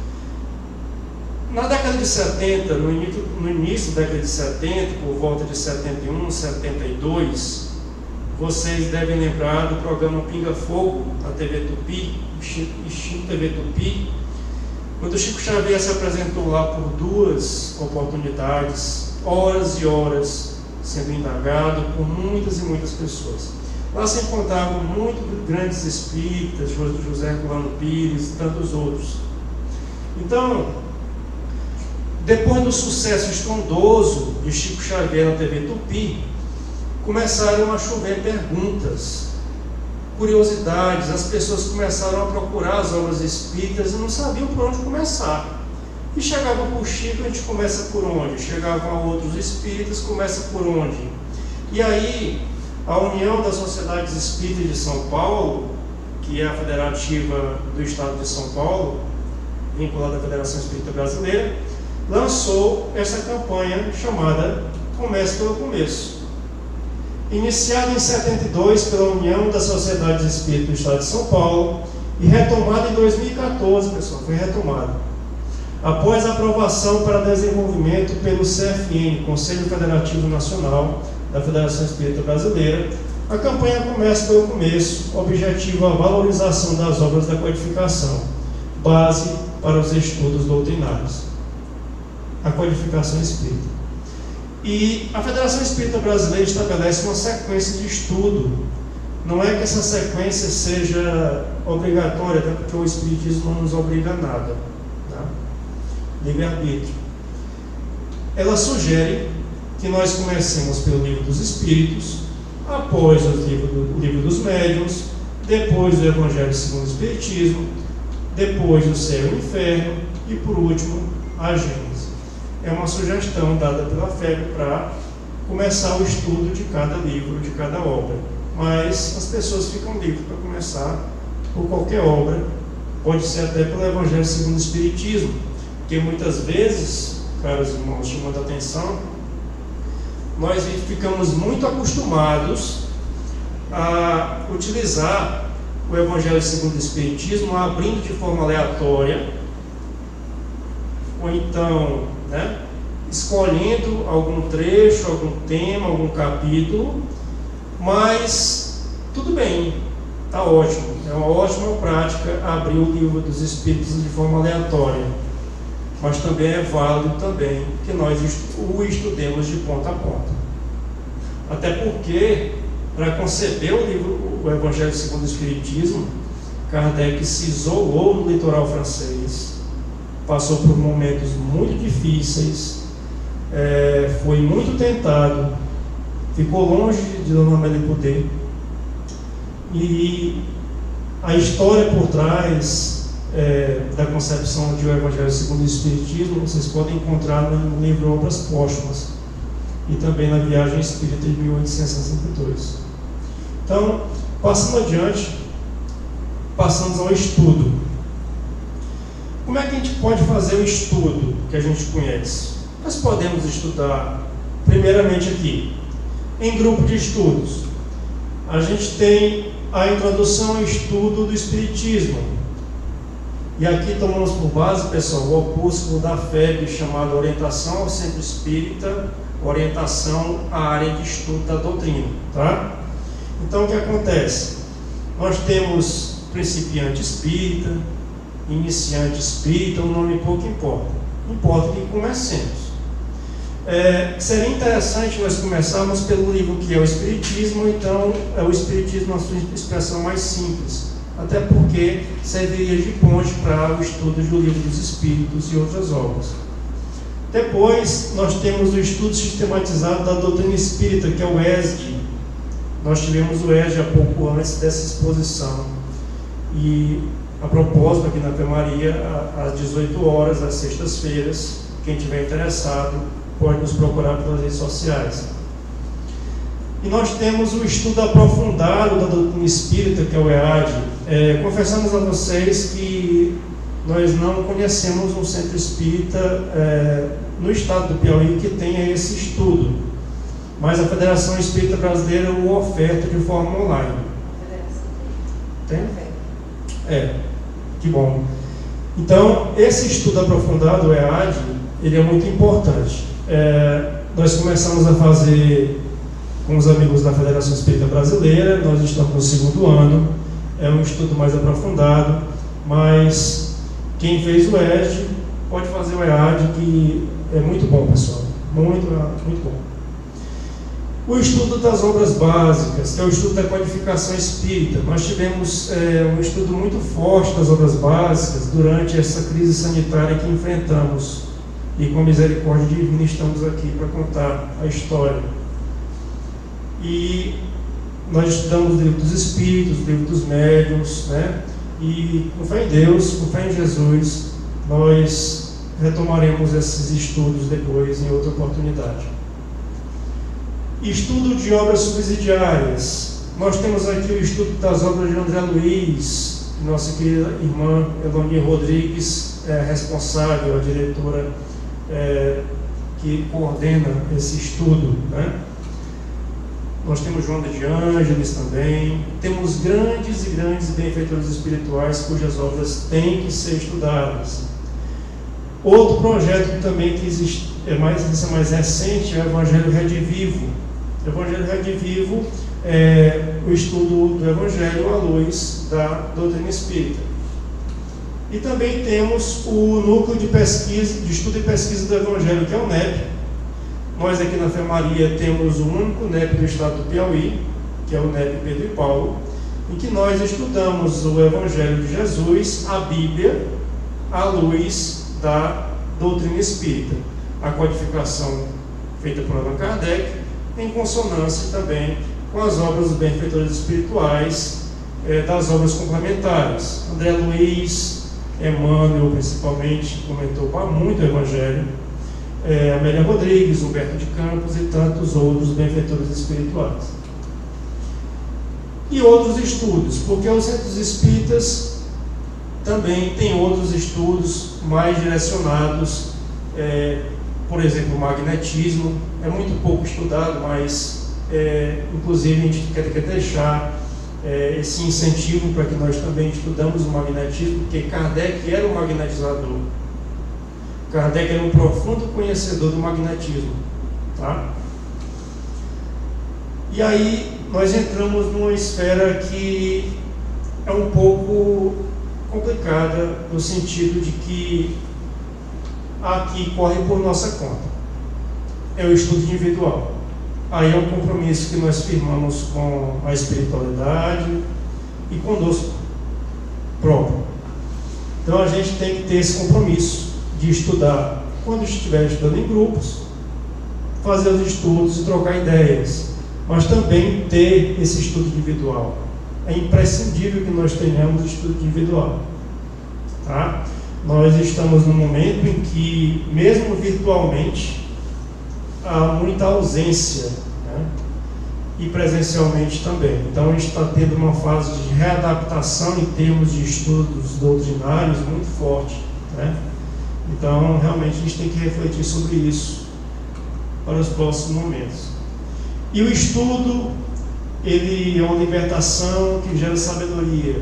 Na década de 70, no início da década de 70, por volta de 71, 72, vocês devem lembrar do programa Pinga Fogo, na TV Tupi, extinto TV Tupi, quando o Chico Xavier se apresentou lá por 2 oportunidades, horas e horas, sendo indagado por muitas e muitas pessoas. Lá se encontravam muito grandes espíritas, José Herculano Pires e tantos outros. Então, depois do sucesso estrondoso de Chico Xavier na TV Tupi, começaram a chover perguntas, curiosidades. As pessoas começaram a procurar as obras espíritas e não sabiam por onde começar. E chegava por Chico, a gente começa por onde? Chegavam a outros espíritas, começa por onde? E aí, a União das Sociedades Espíritas de São Paulo, que é a federativa do Estado de São Paulo, vinculada à Federação Espírita Brasileira, lançou essa campanha chamada Comece pelo Começo. Iniciada em 72 pela União das Sociedades Espíritas do Estado de São Paulo e retomada em 2014, pessoal, foi retomada. Após a aprovação para desenvolvimento pelo CFN, Conselho Federativo Nacional da Federação Espírita Brasileira, a campanha Comece pelo Começo objetiva a valorização das obras da codificação, base para os estudos doutrinários. A codificação espírita. E a Federação Espírita Brasileira estabelece uma sequência de estudo Não é que essa sequência seja obrigatória, até porque o Espiritismo não nos obriga a nada, tá? Livre-arbítrio. Ela sugere que nós comecemos pelo Livro dos Espíritos, após o livro dos Médiuns, depois o Evangelho segundo o Espiritismo, depois o Céu e o Inferno e, por último, a Gênese. É uma sugestão dada pela FEB para começar o estudo de cada livro, de cada obra. Mas as pessoas ficam livres para começar por qualquer obra, pode ser até pelo Evangelho segundo o Espiritismo, porque muitas vezes, caros irmãos, chamando a atenção, nós ficamos muito acostumados a utilizar o Evangelho segundo o Espiritismo abrindo de forma aleatória, ou então, escolhendo algum trecho, algum tema, algum capítulo, mas tudo bem, está ótimo, é uma ótima prática abrir o Livro dos Espíritos de forma aleatória, mas também é válido também que nós o estudemos de ponta a ponta. Até porque, para conceber o Evangelho segundo o Espiritismo, Kardec se isolou no litoral francês, passou por momentos muito difíceis, foi muito tentado, ficou longe de Dona Amélia Poder, e a história por trás da concepção de o Evangelho segundo o Espiritismo vocês podem encontrar no livro Obras Póstumas e também na Viagem Espírita de 1862. Então, passando adiante, passamos ao estudo. Como é que a gente pode fazer o estudo que a gente conhece? Nós podemos estudar, primeiramente aqui, em grupo de estudos. A gente tem a introdução ao estudo do Espiritismo. E aqui tomamos por base, pessoal, o opúsculo da FEB chamado Orientação ao Centro Espírita, Orientação à Área de Estudo da Doutrina, tá? Então, o que acontece? Nós temos principiante espírita, iniciante espírita, o nome pouco importa. Importa que comecemos. Seria interessante nós começarmos pelo livro que é o Espiritismo, então é o Espiritismo na sua expressão mais simples, até porque serviria de ponte para o estudo do Livro dos Espíritos e outras obras. Depois nós temos o estudo sistematizado da doutrina espírita, que é o ESD. Nós tivemos o ESD há pouco antes dessa exposição, e a propósito aqui na Ave Maria, às 18 horas, às sextas-feiras, quem tiver interessado pode nos procurar pelas redes sociais. E nós temos o estudo aprofundado da doutrina espírita, que é o EAD. Confessamos a vocês que nós não conhecemos um centro espírita no estado do Piauí que tenha esse estudo, mas a Federação Espírita Brasileira o oferta de forma online. Tem? Que bom. Então, esse estudo aprofundado, o EAD, ele é muito importante. Nós começamos a fazer com os amigos da Federação Espírita Brasileira, nós estamos no segundo ano, é um estudo mais aprofundado, mas quem fez o ESD pode fazer o EAD, que é muito bom, pessoal, muito bom. O estudo das obras básicas, que é o estudo da codificação espírita. Nós tivemos um estudo muito forte das obras básicas durante essa crise sanitária que enfrentamos, e com a misericórdia divina estamos aqui para contar a história. E nós estudamos o Livro dos Espíritos, o Livro dos Médiuns, e com fé em Deus, com fé em Jesus, nós retomaremos esses estudos depois em outra oportunidade. Estudo de obras subsidiárias. Nós temos aqui o estudo das obras de André Luiz, nossa querida irmã Eloni Rodrigues é responsável, a diretora que coordena esse estudo, Nós temos Joana de Ângeles também, temos grandes e grandes benfeitores espirituais cujas obras têm que ser estudadas. Outro projeto também que existe, mais recente, é o Evangelho Redivivo. O Evangelho Redivivo é o estudo do Evangelho à luz da doutrina espírita. E também temos o Núcleo de Pesquisa, de Estudo e Pesquisa do Evangelho, que é o NEP. Nós aqui na Fé Maria temos o único NEP do estado do Piauí, que é o NEP Pedro e Paulo, em que nós estudamos o Evangelho de Jesus, a Bíblia, à luz da doutrina espírita, a codificação feita por Allan Kardec, em consonância também com as obras dos benfeitores espirituais, das obras complementares. André Luiz, Emmanuel principalmente, comentou muito o Evangelho, Amélia Rodrigues, Humberto de Campos e tantos outros benfeitores espirituais. E outros estudos, porque os centros espíritas também têm outros estudos mais direcionados, por exemplo, o magnetismo, é muito pouco estudado, mas inclusive a gente quer deixar esse incentivo para que nós também estudamos o magnetismo, porque Kardec era um magnetizador. Kardec era um profundo conhecedor do magnetismo, tá? E aí nós entramos numa esfera que é um pouco complicada, no sentido de que aqui corre por nossa conta. É o estudo individual. Aí é um compromisso que nós firmamos com a espiritualidade e conosco próprio. Então a gente tem que ter esse compromisso de estudar quando estiver estudando em grupos, fazer os estudos e trocar ideias, mas também ter esse estudo individual. É imprescindível que nós tenhamos estudo individual, tá? Nós estamos num momento em que, mesmo virtualmente, há muita ausência, né? E presencialmente também. Então a gente está tendo uma fase de readaptação em termos de estudos doutrinários muito forte, né? Então realmente a gente tem que refletir sobre isso para os próximos momentos. E o estudo, ele é uma libertação que gera sabedoria.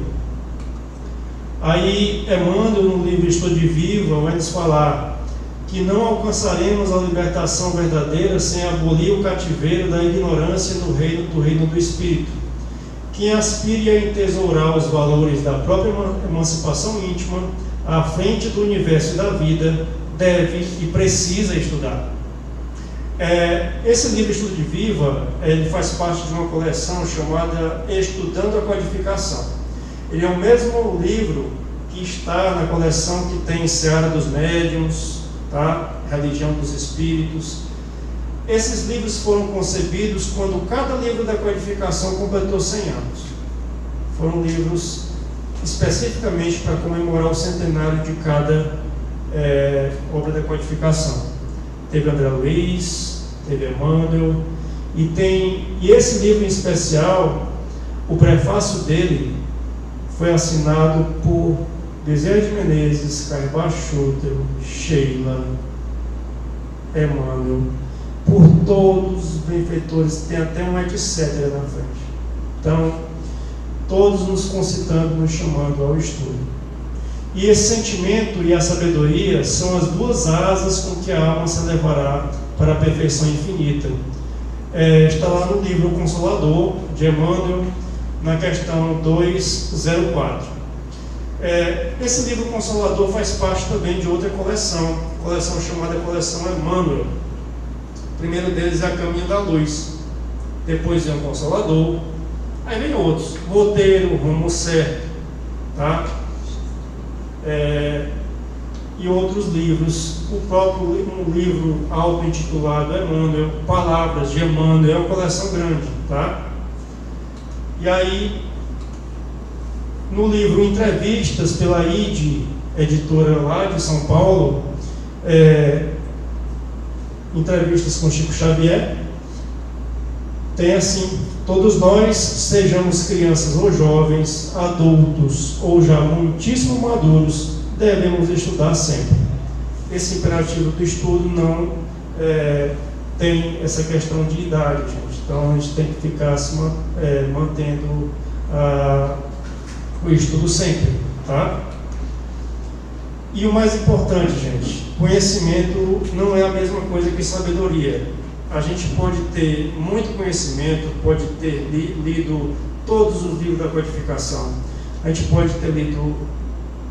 Aí Emmanuel, no livro Estudo de Viva, vai nos falar que não alcançaremos a libertação verdadeira sem abolir o cativeiro da ignorância no reino do Espírito. Quem aspire a entesourar os valores da própria emancipação íntima à frente do universo e da vida, deve e precisa estudar. Esse livro Estudo de Viva, ele faz parte de uma coleção chamada Estudando a Codificação. Ele é o mesmo livro que está na coleção que tem Seara dos Médiuns, tá? Religião dos Espíritos. Esses livros foram concebidos quando cada livro da codificação completou 100 anos. Foram livros especificamente para comemorar o centenário de cada obra da codificação. Teve André Luiz, teve Emmanuel, e esse livro em especial, o prefácio dele foi assinado por Bezerra de Menezes, Carvalho Schutter, Sheila, Emmanuel, por todos os benfeitores, tem até um etc. na frente. Então, todos nos concitando, nos chamando ao estudo. E esse sentimento e a sabedoria são as duas asas com que a alma se levará para a perfeição infinita. Está lá no livro O Consolador, de Emmanuel, na questão 204. Esse livro Consolador faz parte também de outra coleção chamada Coleção Emmanuel. O primeiro deles é A Caminho da Luz, depois vem o Consolador, aí vem outros, Roteiro, Rumo Certo, tá? E outros livros, o próprio um livro auto-intitulado Emmanuel, Palavras de Emmanuel, é uma coleção grande, tá? E aí, no livro Entrevistas, pela ID, editora lá de São Paulo, Entrevistas com Chico Xavier, tem assim: todos nós, sejamos crianças ou jovens, adultos ou já muitíssimo maduros, devemos estudar sempre. Esse imperativo do estudo não tem essa questão de idade, gente. Então a gente tem que ficar mantendo o estudo sempre, tá? E o mais importante, gente, conhecimento não é a mesma coisa que sabedoria. A gente pode ter muito conhecimento, pode ter lido todos os livros da codificação, a gente pode ter lido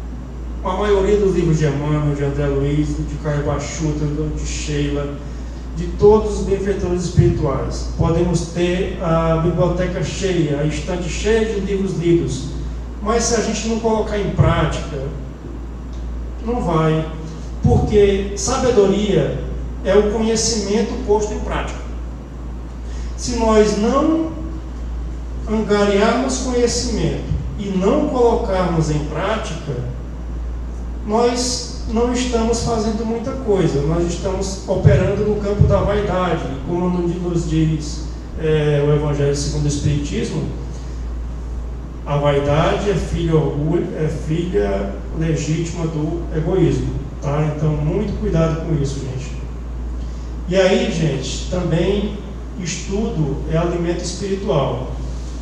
a maioria dos livros de Emmanuel, de André Luiz, de Carvalho Schutter, de Sheila, de todos os benfeitores espirituais. Podemos ter a biblioteca cheia, a estante cheia de livros lidos, mas se a gente não colocar em prática, não vai, porque sabedoria é o conhecimento posto em prática. Se nós não angariarmos conhecimento e não colocarmos em prática, nós não estamos fazendo muita coisa, nós estamos operando no campo da vaidade, como nos diz o Evangelho segundo o Espiritismo. A vaidade é filha legítima do egoísmo, tá? Então, muito cuidado com isso, gente. E aí, gente, também estudo é alimento espiritual.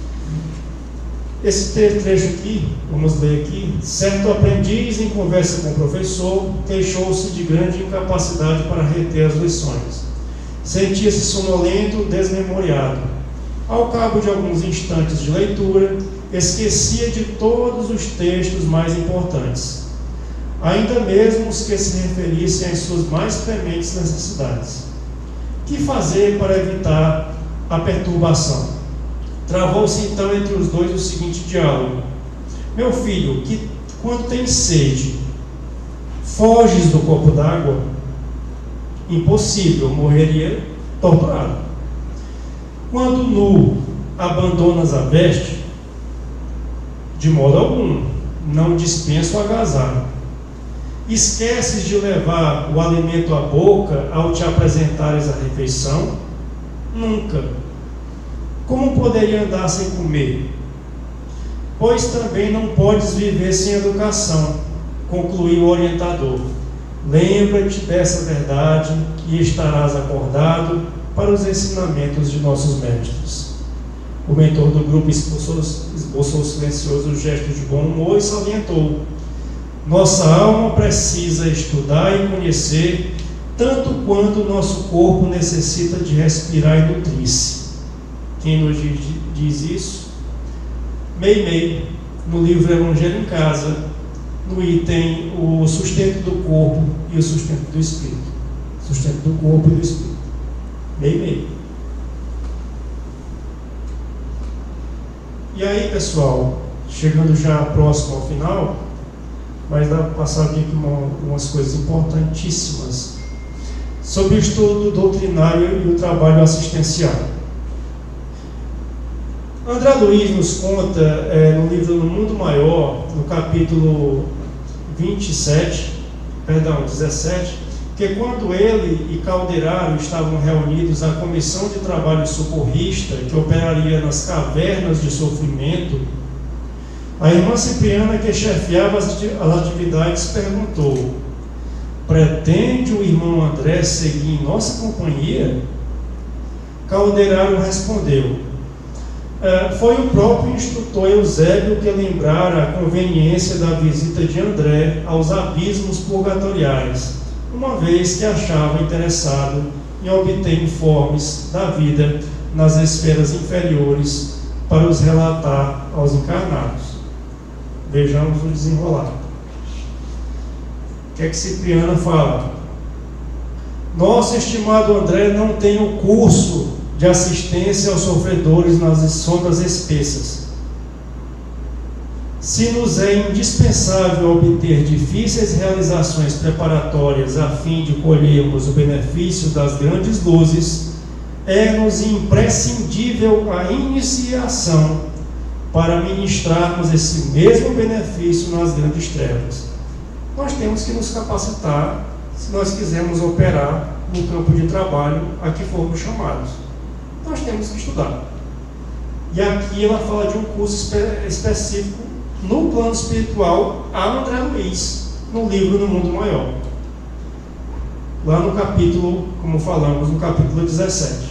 Esse trecho aqui, vamos ler aqui. Certo aprendiz, em conversa com o professor, queixou-se de grande incapacidade para reter as lições. Sentia-se sonolento, desmemoriado. Ao cabo de alguns instantes de leitura, esquecia de todos os textos mais importantes, ainda mesmo os que se referissem às suas mais prementes necessidades. Que fazer para evitar a perturbação? Travou-se então entre os dois o seguinte diálogo: meu filho, que quando tens sede, foges do copo d'água? Impossível, morreria torturado. Quando nu, abandonas a veste? De modo algum, não dispenso o agasalho. Esqueces de levar o alimento à boca ao te apresentares a refeição? Nunca. Como poderia andar sem comer? Pois também não podes viver sem educação, concluiu o orientador. Lembra-te dessa verdade e estarás acordado para os ensinamentos de nossos mestres. O mentor do grupo esboçou silencioso o gesto de bom humor e salientou: nossa alma precisa estudar e conhecer tanto quanto o nosso corpo necessita de respirar e nutrir-se. Quem nos diz isso? Meimei, no livro Evangelho em Casa, no item o sustento do corpo e o sustento do espírito. Sustento do corpo e do espírito. Meimei. E aí, pessoal, chegando já próximo ao final, mas dá para passar aqui com umas coisas importantíssimas sobre o estudo doutrinário e o trabalho assistencial. André Luiz nos conta no livro No Mundo Maior, no capítulo 17, que quando ele e Calderaro estavam reunidos à comissão de trabalho socorrista que operaria nas cavernas de sofrimento, a irmã Cipriana, que chefiava as atividades, perguntou: pretende o irmão André seguir em nossa companhia? Calderaro respondeu: foi o próprio instrutor Eusébio que lembrara a conveniência da visita de André aos abismos purgatoriais, uma vez que achava interessado em obter informes da vida nas esferas inferiores para os relatar aos encarnados. Vejamos o desenrolar. O que é que Cipriana fala? Nosso estimado André não tem o curso de assistência aos sofredores nas sombras espessas. Se nos é indispensável obter difíceis realizações preparatórias a fim de colhermos o benefício das grandes luzes, é-nos imprescindível a iniciação para ministrarmos esse mesmo benefício nas grandes trevas. Nós temos que nos capacitar se nós quisermos operar no campo de trabalho a que formos chamados. Nós temos que estudar. E aqui ela fala de um curso específico no plano espiritual a André Luiz, no livro No Mundo Maior. Lá no capítulo, como falamos, no capítulo 17.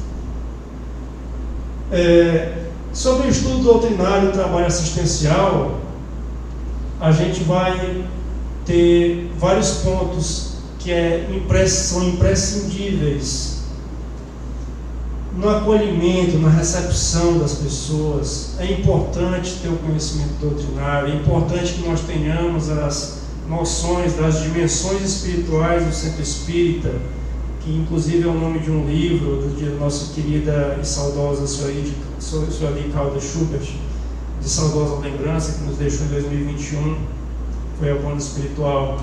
Sobre o estudo doutrinário e trabalho assistencial, a gente vai ter vários pontos que são imprescindíveis no acolhimento, na recepção das pessoas. É importante ter o conhecimento doutrinário, é importante que nós tenhamos as noções das dimensões espirituais do centro espírita, que inclusive é o nome de um livro de nossa querida e saudosa senhora Calda Schubert, de saudosa lembrança, que nos deixou em 2021, foi a banda espiritual.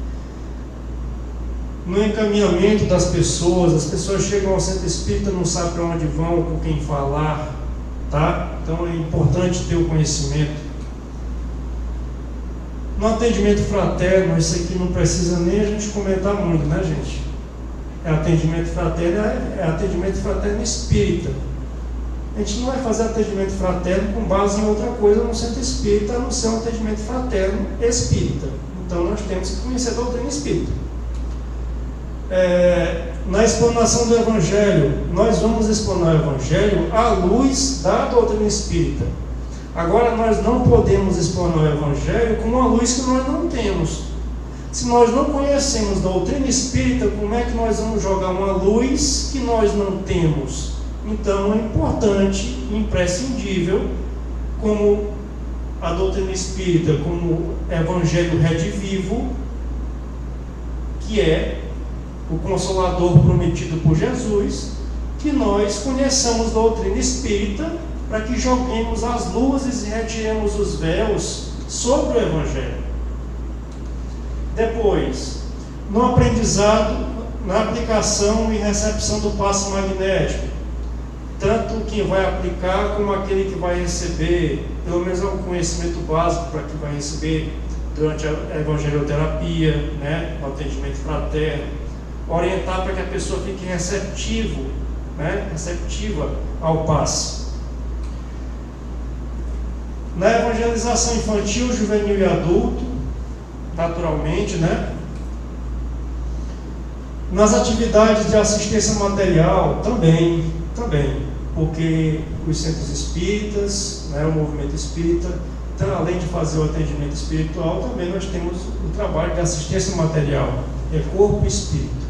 No encaminhamento das pessoas, as pessoas chegam ao centro espírita, não sabem para onde vão, com quem falar, tá? Então é importante ter o conhecimento. No atendimento fraterno, isso aqui não precisa nem a gente comentar muito, né, gente? Atendimento fraterno espírita. A gente não vai fazer atendimento fraterno com base em outra coisa no centro espírita, a não ser um atendimento fraterno espírita. Então nós temos que conhecer a doutrina espírita. Na explanação do Evangelho, nós vamos explanar o Evangelho à luz da doutrina espírita. Agora, nós não podemos explanar o Evangelho com uma luz que nós não temos. Se nós não conhecemos a doutrina espírita, como é que nós vamos jogar uma luz que nós não temos? Então, é importante, imprescindível, como a doutrina espírita, como Evangelho redivivo, que é o Consolador prometido por Jesus, que nós conheçamos a doutrina espírita para que joguemos as luzes e retiremos os véus sobre o Evangelho. Depois, no aprendizado, na aplicação e recepção do passe magnético, tanto quem vai aplicar como aquele que vai receber, pelo menos algum conhecimento básico para que vai receber durante a evangelioterapia, né, o atendimento fraterno, orientar para que a pessoa fique receptiva ao passe. Na evangelização infantil, juvenil e adulto, naturalmente, né? Nas atividades de assistência material, também, porque os centros espíritas, né, o movimento espírita, então, além de fazer o atendimento espiritual, também nós temos o trabalho de assistência material, é corpo e espírito.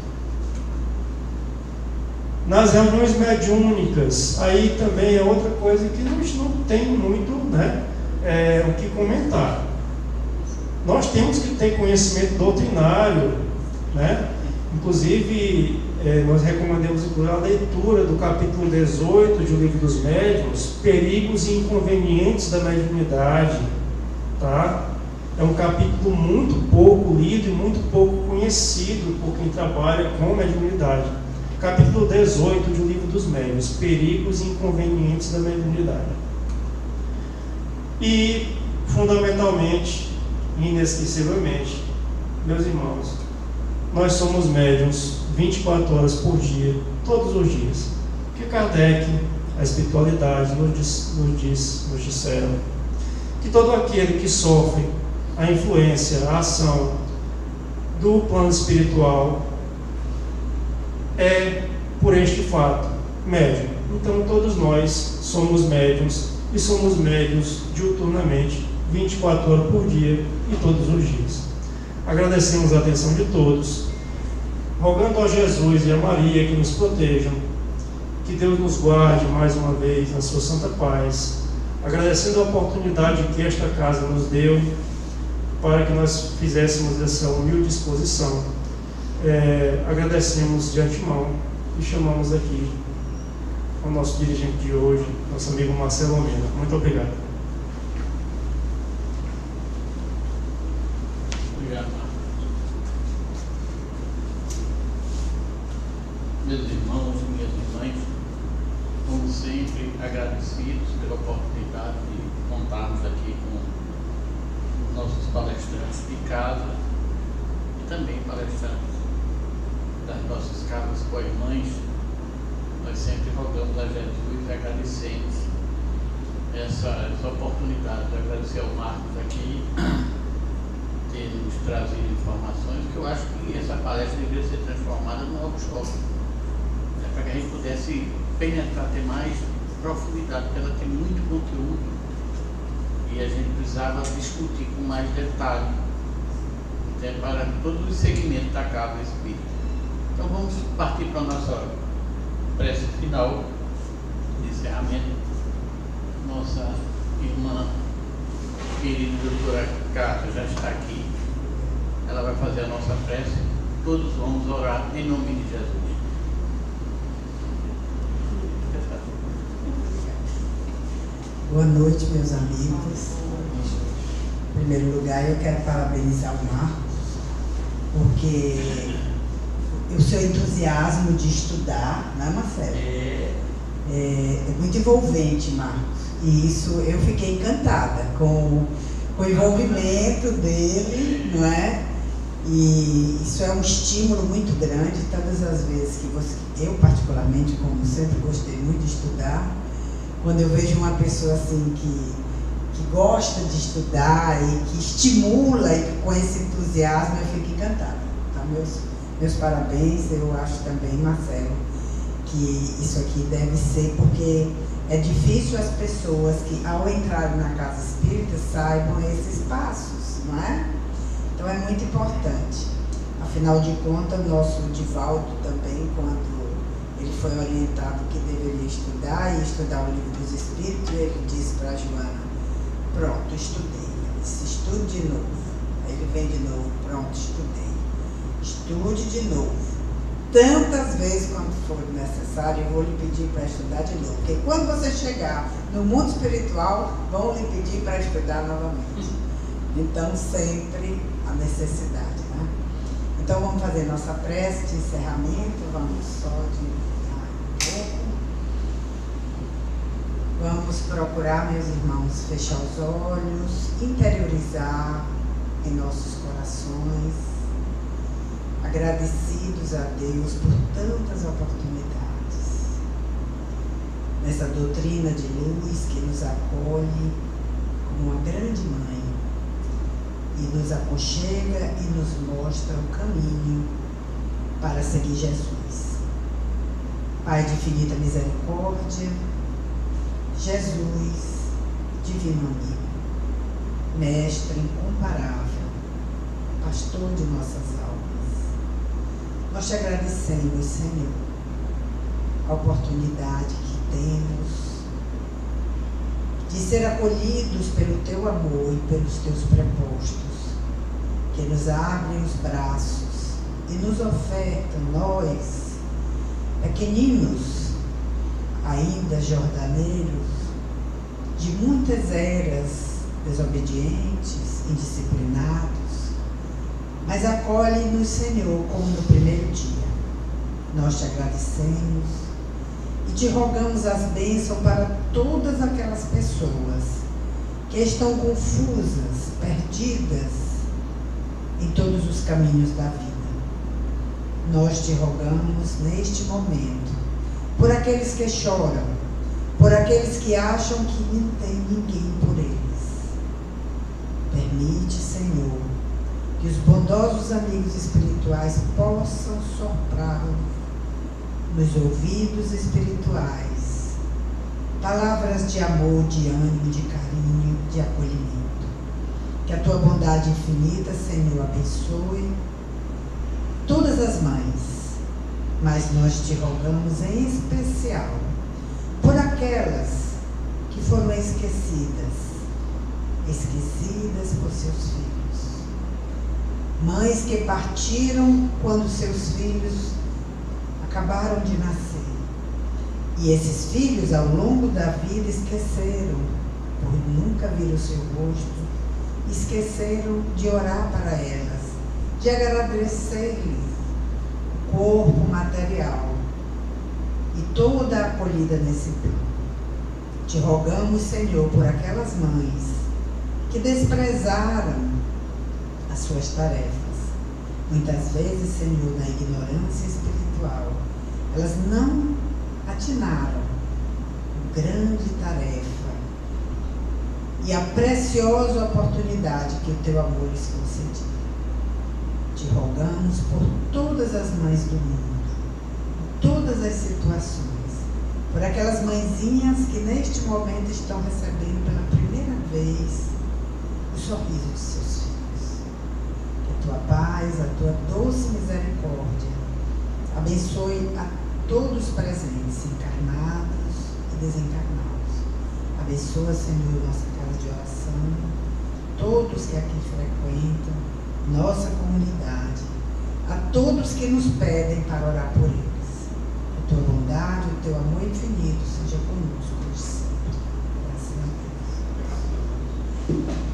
Nas reuniões mediúnicas, aí também é outra coisa que a gente não tem muito, né, o que comentar. Nós temos que ter conhecimento doutrinário, né? Inclusive, nós recomendamos a leitura do capítulo 18 de O Livro dos Médiuns, Perigos e Inconvenientes da Mediunidade, tá? É um capítulo muito pouco lido e muito pouco conhecido por quem trabalha com mediunidade. Capítulo 18 de O Livro dos Médiuns, Perigos e Inconvenientes da Mediunidade. E, fundamentalmente, inesquecivelmente, meus irmãos, nós somos médiuns 24 horas por dia, todos os dias. Que Kardec, a espiritualidade, nos disseram que todo aquele que sofre a influência, a ação do plano espiritual é, por este fato, médium. Então todos nós somos médiuns e somos médiuns diuturnamente, 24 horas por dia e todos os dias. Agradecemos a atenção de todos, rogando a Jesus e a Maria que nos protejam, que Deus nos guarde mais uma vez na sua santa paz, agradecendo a oportunidade que esta casa nos deu para que nós fizéssemos essa humilde exposição. Agradecemos de antemão e chamamos aqui o nosso dirigente de hoje, nosso amigo Marcelo Almeida. Muito obrigado. Obrigado, meus irmãos e minhas irmãs, como sempre, agradecidos pela oportunidade de contarmos aqui com nossos palestrantes de casa e também palestrantes das nossas casas co-irmãs. Nós sempre rogamos a Jesus e agradecemos essa oportunidade de agradecer ao Marcos aqui ter nos trazido informações, que eu acho que essa palestra deveria ser transformada num workshop, para que a gente pudesse penetrar, ter mais profundidade, porque ela tem muito conteúdo e a gente precisava discutir com mais detalhe, até para todos os segmentos da casa espírita. Então vamos partir para a nossa prece final de encerramento. Nossa irmã querida doutora Cátia já está aqui, ela vai fazer a nossa prece, todos vamos orar em nome de Jesus. Boa noite, meus amigos. Em primeiro lugar, eu quero parabenizar o Marcos, porque o seu entusiasmo de estudar, não é, Marcelo? É muito envolvente, Marcos. E isso, eu fiquei encantada com o envolvimento dele, não é? E isso é um estímulo muito grande. Todas as vezes que eu particularmente, como sempre gostei muito de estudar, quando eu vejo uma pessoa assim que gosta de estudar e que estimula e que com esse entusiasmo, eu fico encantada. Então, meus parabéns. Eu acho também, Marcelo, que isso aqui deve ser, porque é difícil as pessoas que, ao entrarem na casa espírita, saibam esses passos, não é? Então é muito importante. Afinal de contas, o nosso Divaldo também, quando ele foi orientado que deveria estudar e estudar o livro dos Espíritos, ele disse para a Joana: pronto, estudei. Ele disse: estude de novo. Aí ele vem de novo: pronto, estudei. Estude de novo. Tantas vezes quanto for necessário, eu vou lhe pedir para estudar de novo. Porque quando você chegar no mundo espiritual, vão lhe pedir para estudar novamente. Então, sempre a necessidade, né? Então, vamos fazer nossa prece de encerramento. Vamos só de um pouco. Vamos procurar, meus irmãos, fechar os olhos, interiorizar em nossos corações, agradecidos a Deus por tantas oportunidades, nessa doutrina de luz que nos acolhe como uma grande mãe e nos aconchega e nos mostra o caminho para seguir Jesus. Pai de infinita misericórdia, Jesus, divino amigo, mestre incomparável, pastor de nossas almas, nós te agradecemos, Senhor, a oportunidade que temos de ser acolhidos pelo teu amor e pelos teus prepostos, que nos abrem os braços e nos ofertam, nós, pequeninos, ainda jordaneiros, de muitas eras desobedientes, indisciplinados, mas acolhe-nos, Senhor, como no primeiro dia. Nós te agradecemos e te rogamos as bênçãos para todas aquelas pessoas que estão confusas, perdidas em todos os caminhos da vida. Nós te rogamos neste momento por aqueles que choram, por aqueles que acham que não tem ninguém por eles. Permite, Senhor, que os bondosos amigos espirituais possam soprar nos ouvidos espirituais palavras de amor, de ânimo, de carinho, de acolhimento. Que a tua bondade infinita, Senhor, abençoe todas as mães, mas nós te rogamos em especial por aquelas que foram esquecidas por seus filhos. Mães que partiram quando seus filhos acabaram de nascer. E esses filhos, ao longo da vida, esqueceram, por nunca vir o seu rosto, esqueceram de orar para elas, de agradecer-lhes o corpo material e toda a acolhida nesse plano. Te rogamos, Senhor, por aquelas mães que desprezaram as suas tarefas. Muitas vezes, Senhor, na ignorância espiritual, elas não atinaram a grande tarefa e a preciosa oportunidade que o teu amor lhes concediu. Te rogamos por todas as mães do mundo, por todas as situações, por aquelas mãezinhas que neste momento estão recebendo pela primeira vez o sorriso de seus filhos. Que a tua paz, a tua doce misericórdia abençoe a todos presentes, encarnados e desencarnados. Abençoa, Senhor, nossa casa de oração, todos que aqui frequentam, nossa comunidade, a todos que nos pedem para orar por eles. A tua bondade, o teu amor infinito seja conosco, por sempre. Graças a Deus. Obrigada.